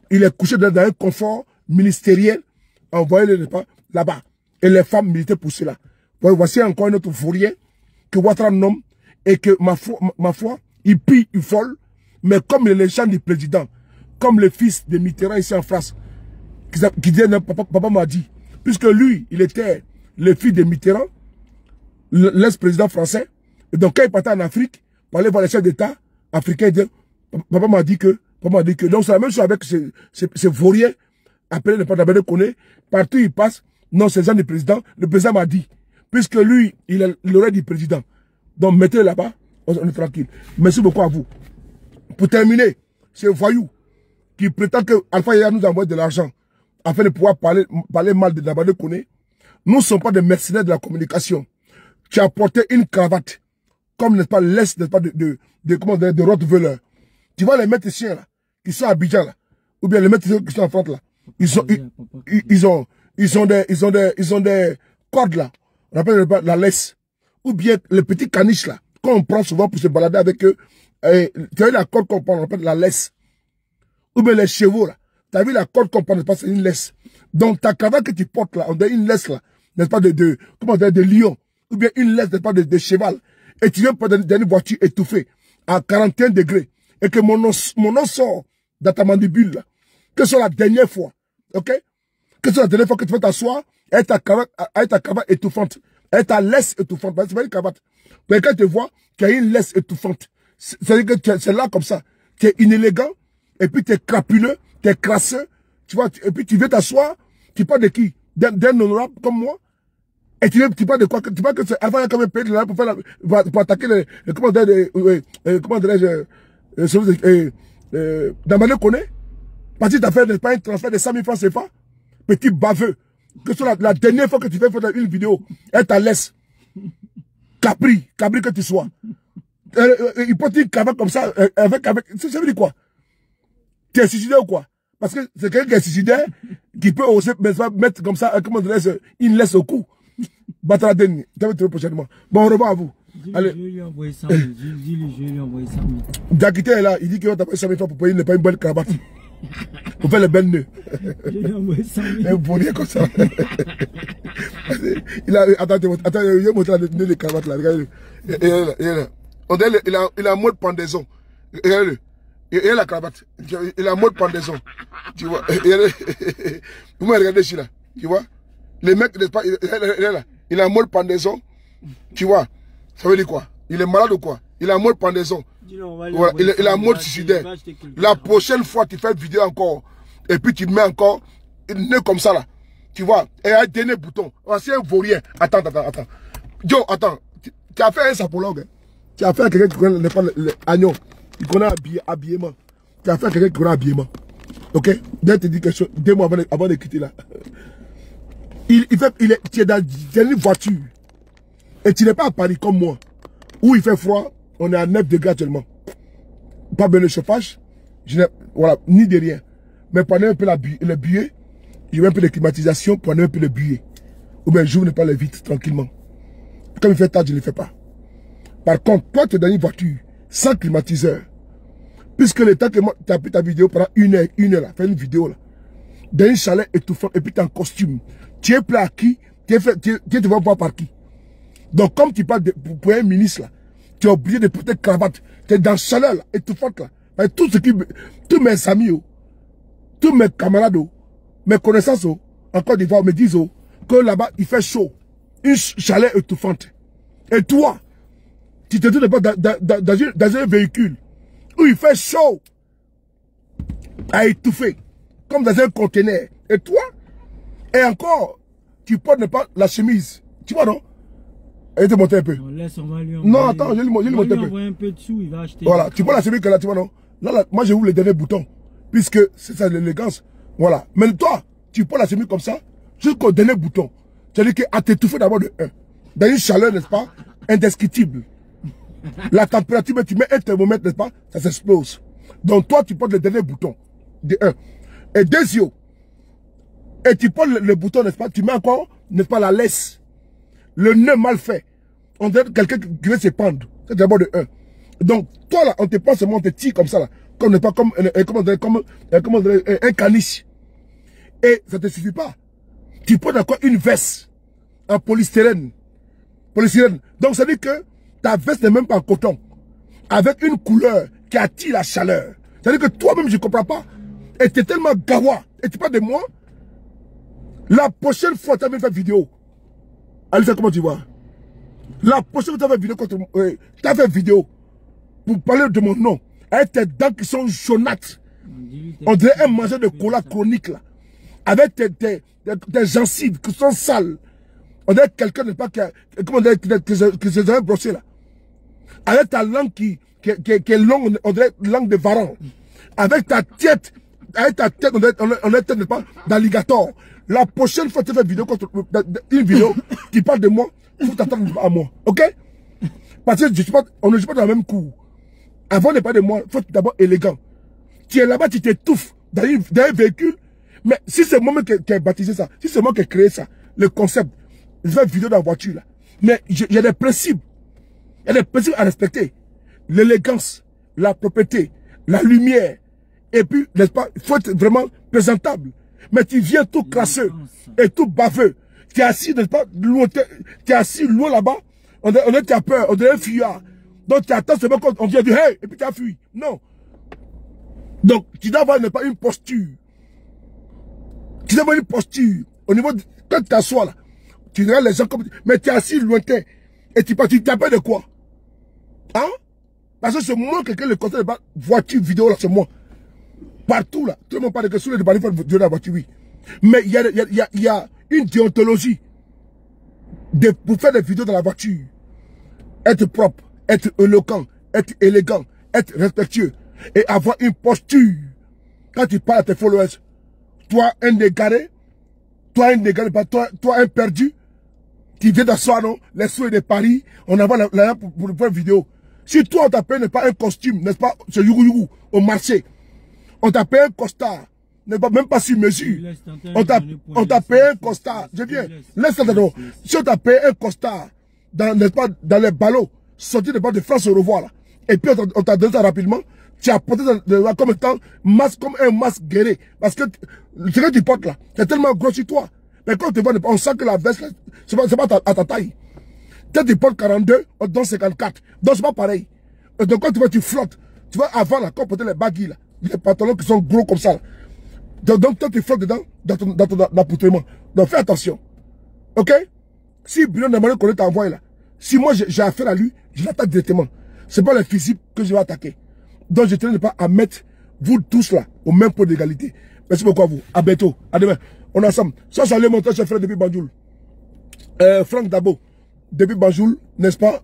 il est couché dans un confort ministériel, envoyé là-bas. Et les femmes militaient pour cela. Voici encore un autre fourrier que Ouattara nomme et que, ma foi, il pille, il vole, mais comme les gens du président, comme le fils de Mitterrand ici en France, qui dit, papa m'a dit, puisque lui, il était le fils de Mitterrand, l'ex-président français, et donc quand il partait en Afrique, pour aller voir les chefs d'État africains, il dit, papa m'a dit que, donc c'est la même chose avec ces vauriens, appelés le Panthéon de Koné, partout il passe, non, c'est le président m'a dit, puisque lui, il est l'oreille du président, donc mettez-le là-bas, on est tranquille. Merci beaucoup à vous. Pour terminer, ce voyou qui prétend que Alpha Yaya nous envoie de l'argent afin de pouvoir parler mal de Dabadé Koné, nous ne sommes pas des mercenaires de la communication. Tu as porté une cravate, comme n'est-ce pas l'est, n'est-ce pas, de Rottweiler. Tu vois les médecins là, qui sont à Abidjan là, ou bien les médecins qui sont en France là, ils ont des cordes là, on appelle la laisse, ou bien les petits caniches là, qu'on prend souvent pour se balader avec eux. Tu as vu la corde qu'on prend, on appelle la laisse. Ou bien les chevaux là. Tu as vu la corde qu'on prend, c'est une laisse. Donc ta cravate que tu portes là, on a une laisse là, n'est-ce pas, de lion. Ou bien une laisse, n'est-ce pas, de cheval. Et tu viens prendre une voiture étouffée à 41 degrés. Et que mon nom sort dans ta mandibule là. Que ce soit la dernière fois. Ok? Que ce soit la dernière fois que tu vas t'asseoir avec ta cravate étouffante. Avec ta laisse étouffante. C'est pas une cravate. Mais quand tu vois qu'il y a une laisse étouffante, c'est-à-dire que c'est là comme ça. Tu es inélégant, et puis tu es crapuleux, tu es crasseux, tu vois, et puis tu veux t'asseoir, tu parles de qui? D'un honorable comme moi? Et tu parles de quoi? Tu parles que c'est avant il y a quand même payé de l'argent pour attaquer les commandants comment dirais-je, Dabadé Koné? Parce que tu as fait pas un transfert de 100 000 francs CFA? Petit baveux. Que ce soit la dernière fois que tu fais une vidéo, elle t'a laisse. Capri que tu sois. Il porte une cravate comme ça, avec, ça veut dire quoi? Tu es suicidaire ou quoi? Parce que c'est quelqu'un qui est suicidaire, qui peut aussi mettre comme ça, comment dirais-je, une laisse au cou. Battra Deni, tu vas te trouver prochainement. Bon, au revoir à vous. Allez. Je lui ai envoyé 100 000. Je lui ai envoyé 100 000. Dakité est là, il dit qu'il va t'appeler 100 000 francs pour payer pas une bonne cravate. Pour faire le bel nœud. Je lui ai envoyé 100 000. Un bonnet comme ça. Attends, je vais montrer le nœud de cravate là. Regardez-le. On dirait il a un mode pendaison. Regardez-le. Il a la cravate. Il a un mode pendaison. Tu vois. Vous me regardez ici là. Tu vois. Les mecs, n'est-ce pas, il est là. Il a un mode pendaison. Tu vois. Ça veut dire quoi? Il est malade ou quoi? Il a un mode pendaison. Voilà. Il a un mode suicidaire. La prochaine fois, tu fais une vidéo encore. Et puis tu mets encore une nœud comme ça là. Tu vois. Et un dernier bouton. C'est un vaurien. Attends. Joe, attends. Tu as fait un sapologue. Hein? Tu as fait quelqu'un qui connaît l'agneau. Il connaît habillement. Tu as fait quelqu'un qui connaît habillement. Ok? Dès te dit quelque chose, 2 mois avant de quitter là. Tu es dans une voiture. Et tu n'es pas à Paris comme moi. Où il fait froid, on est à 9 degrés actuellement. Pas besoin de chauffage. Voilà, ni de rien. Mais prenez un peu le buée. Il y a un peu de climatisation, prenez un peu le buée. Ou bien j'ouvre pas les vitres tranquillement. Comme il fait tard, je ne le fais pas. Par contre, toi, tu es dans une voiture sans climatiseur. Puisque le temps que tu as pris ta vidéo pendant une heure là, fais une vidéo là, dans une chaleur étouffante, et puis tu es en costume. Tu es prêt à qui? Tu vas voir par qui? Donc, comme tu parles pour un ministre là, tu es obligé de porter cravate. Tu es dans la chaleur là, étouffante là. Mais tous mes amis, tous mes camarades, mes connaissances, en Côte d'Ivoire, me disent que là-bas, il fait chaud. Une chaleur étouffante. Et toi, tu te trouves dans un véhicule où il fait chaud à étouffer, comme dans un conteneur. Et toi, et encore, tu portes pas la chemise. Tu vois, non? Elle te monter un peu. Non, attends, je lui monte un peu. Il va acheter. Voilà, tu vois la chemise que là, tu vois, non? Là, moi, je ouvre le dernier bouton. Puisque c'est ça l'élégance. Voilà. Mais toi, tu prends la chemise comme ça, jusqu'au dernier bouton. C'est-à-dire qu'à t'étouffer d'abord de 1. Dans une chaleur, n'est-ce pas? Indescriptible. La température, tu mets un thermomètre, n'est-ce pas? Ça s'explose. Donc toi, tu portes le dernier bouton. De 1. Et 2 yeux. Et tu prends le bouton, n'est-ce pas? Tu mets encore, n'est-ce pas, la laisse. Le nœud mal fait. On dirait quelqu'un qui veut se pendre. C'est d'abord de 1. Donc, toi là, on te prend seulement, on te tire comme ça là. comme un caniche. Et ça ne te suffit pas. Tu portes encore une veste en polystyrène. Donc ça veut dire que ta veste n'est même pas en coton. Avec une couleur qui attire la chaleur. Ça veut dire que toi-même, je ne comprends pas. Et tu es tellement gawa. Et tu parles de moi. La prochaine fois, tu as fait une vidéo. Alisa, comment tu vois? La prochaine fois, tu as fait vidéo contre moi. Tu as fait vidéo pour parler de mon nom. Avec tes dents qui sont jaunâtres. On dirait un mangeur de cola chronique là. Avec tes gencives qui sont sales. On dirait quelqu'un n'est pas qui se a brossé là. Avec ta langue qui est longue, on dirait langue de varan. Avec ta tête, on dirait tête pas d'alligator. La prochaine fois que tu fais une vidéo qui parle de moi, il faut t'attendre à moi. Ok? Parce que on ne joue pas dans le même coup. Avant de parler de moi, il faut être d'abord élégant. Tu es là-bas, tu t'étouffes dans un véhicule. Mais si c'est moi qui ai baptisé ça, si c'est moi qui ai créé ça, le concept, je fais une vidéo dans la voiture là. Mais il y a des principes. Il y a des principes à respecter. L'élégance, la propreté, la lumière. Et puis, n'est-ce pas, il faut être vraiment présentable. Mais tu viens tout crasseux et tout baveux. Tu es assis, n'est-ce pas, loin, tu es assis loin là-bas. On est à peur, on est un fuyard. Donc tu attends seulement quand on vient dire hey, et puis tu as fui. Non. Donc tu dois avoir pas une posture. Tu dois avoir une posture. Au niveau de, quand tu t'assois là, tu regardes les gens comme. Mais tu es assis lointain. Et tu t'appelles de quoi? Hein? Parce que c'est moi quelqu'un le conseil de voiture vidéo là, c'est moi. Partout là. Tout le monde parle que sur les débats, il faut vidéo dans la voiture, oui. Mais il y a une déontologie pour faire des vidéos dans la voiture. Être propre, être éloquent, être élégant, être respectueux et avoir une posture. Quand tu parles à tes followers, toi un égaré, toi un perdu, qui vient d'asseoir, non, les souhaits de Paris, on envoie là pour faire une vidéo. Si toi on t'appelle n'est pas un costume, n'est-ce pas, c'est yougou au marché, on t'appelle un costard, n'est pas même pas sur mesure. On t'a payé un costard, je viens, laisse-le d'abord. Si on t'a payé un costard, n'est-ce pas, dans les ballots, sorti de France au revoir là. Et puis on t'a donné ça rapidement. Tu as porté ça comme un masque guéri. Parce que ce que tu portes là, c'est tellement gros sur toi. Mais quand tu vois, on sent que la veste, c'est pas à ta taille. Quand tu portes 42, on te donne 54. Donc c'est pas pareil. Donc quand tu vois, tu flottes. Tu vois, avant là, quand on portait les baguilles là, les pantalons qui sont gros comme ça là. Donc toi tu flottes dedans, dans ton accoutrement. Donc fais attention. Ok? Si Bruno Nemané qu'on t'a envoyé là, si moi j'ai affaire à lui, je l'attaque directement. C'est pas le physique que je vais attaquer. Donc je ne pas à mettre vous tous là au même point d'égalité. Merci beaucoup à vous. À bientôt. À demain. On est ensemble. Ça, c'est le montage chef frère depuis Banjul. Franck Dabo. Depuis Banjul, n'est-ce pas?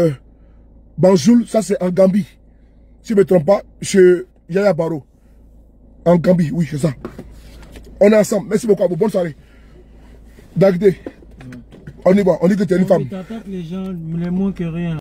Banjul, ça c'est en Gambie. Si je ne me trompe pas, chez Yaya Baro. En Gambie, oui, c'est ça. On est ensemble. Merci beaucoup à vous. Bonne soirée. Dagde. On y va. On dit que tu es une femme. Tu attaques les gens, les moins que rien.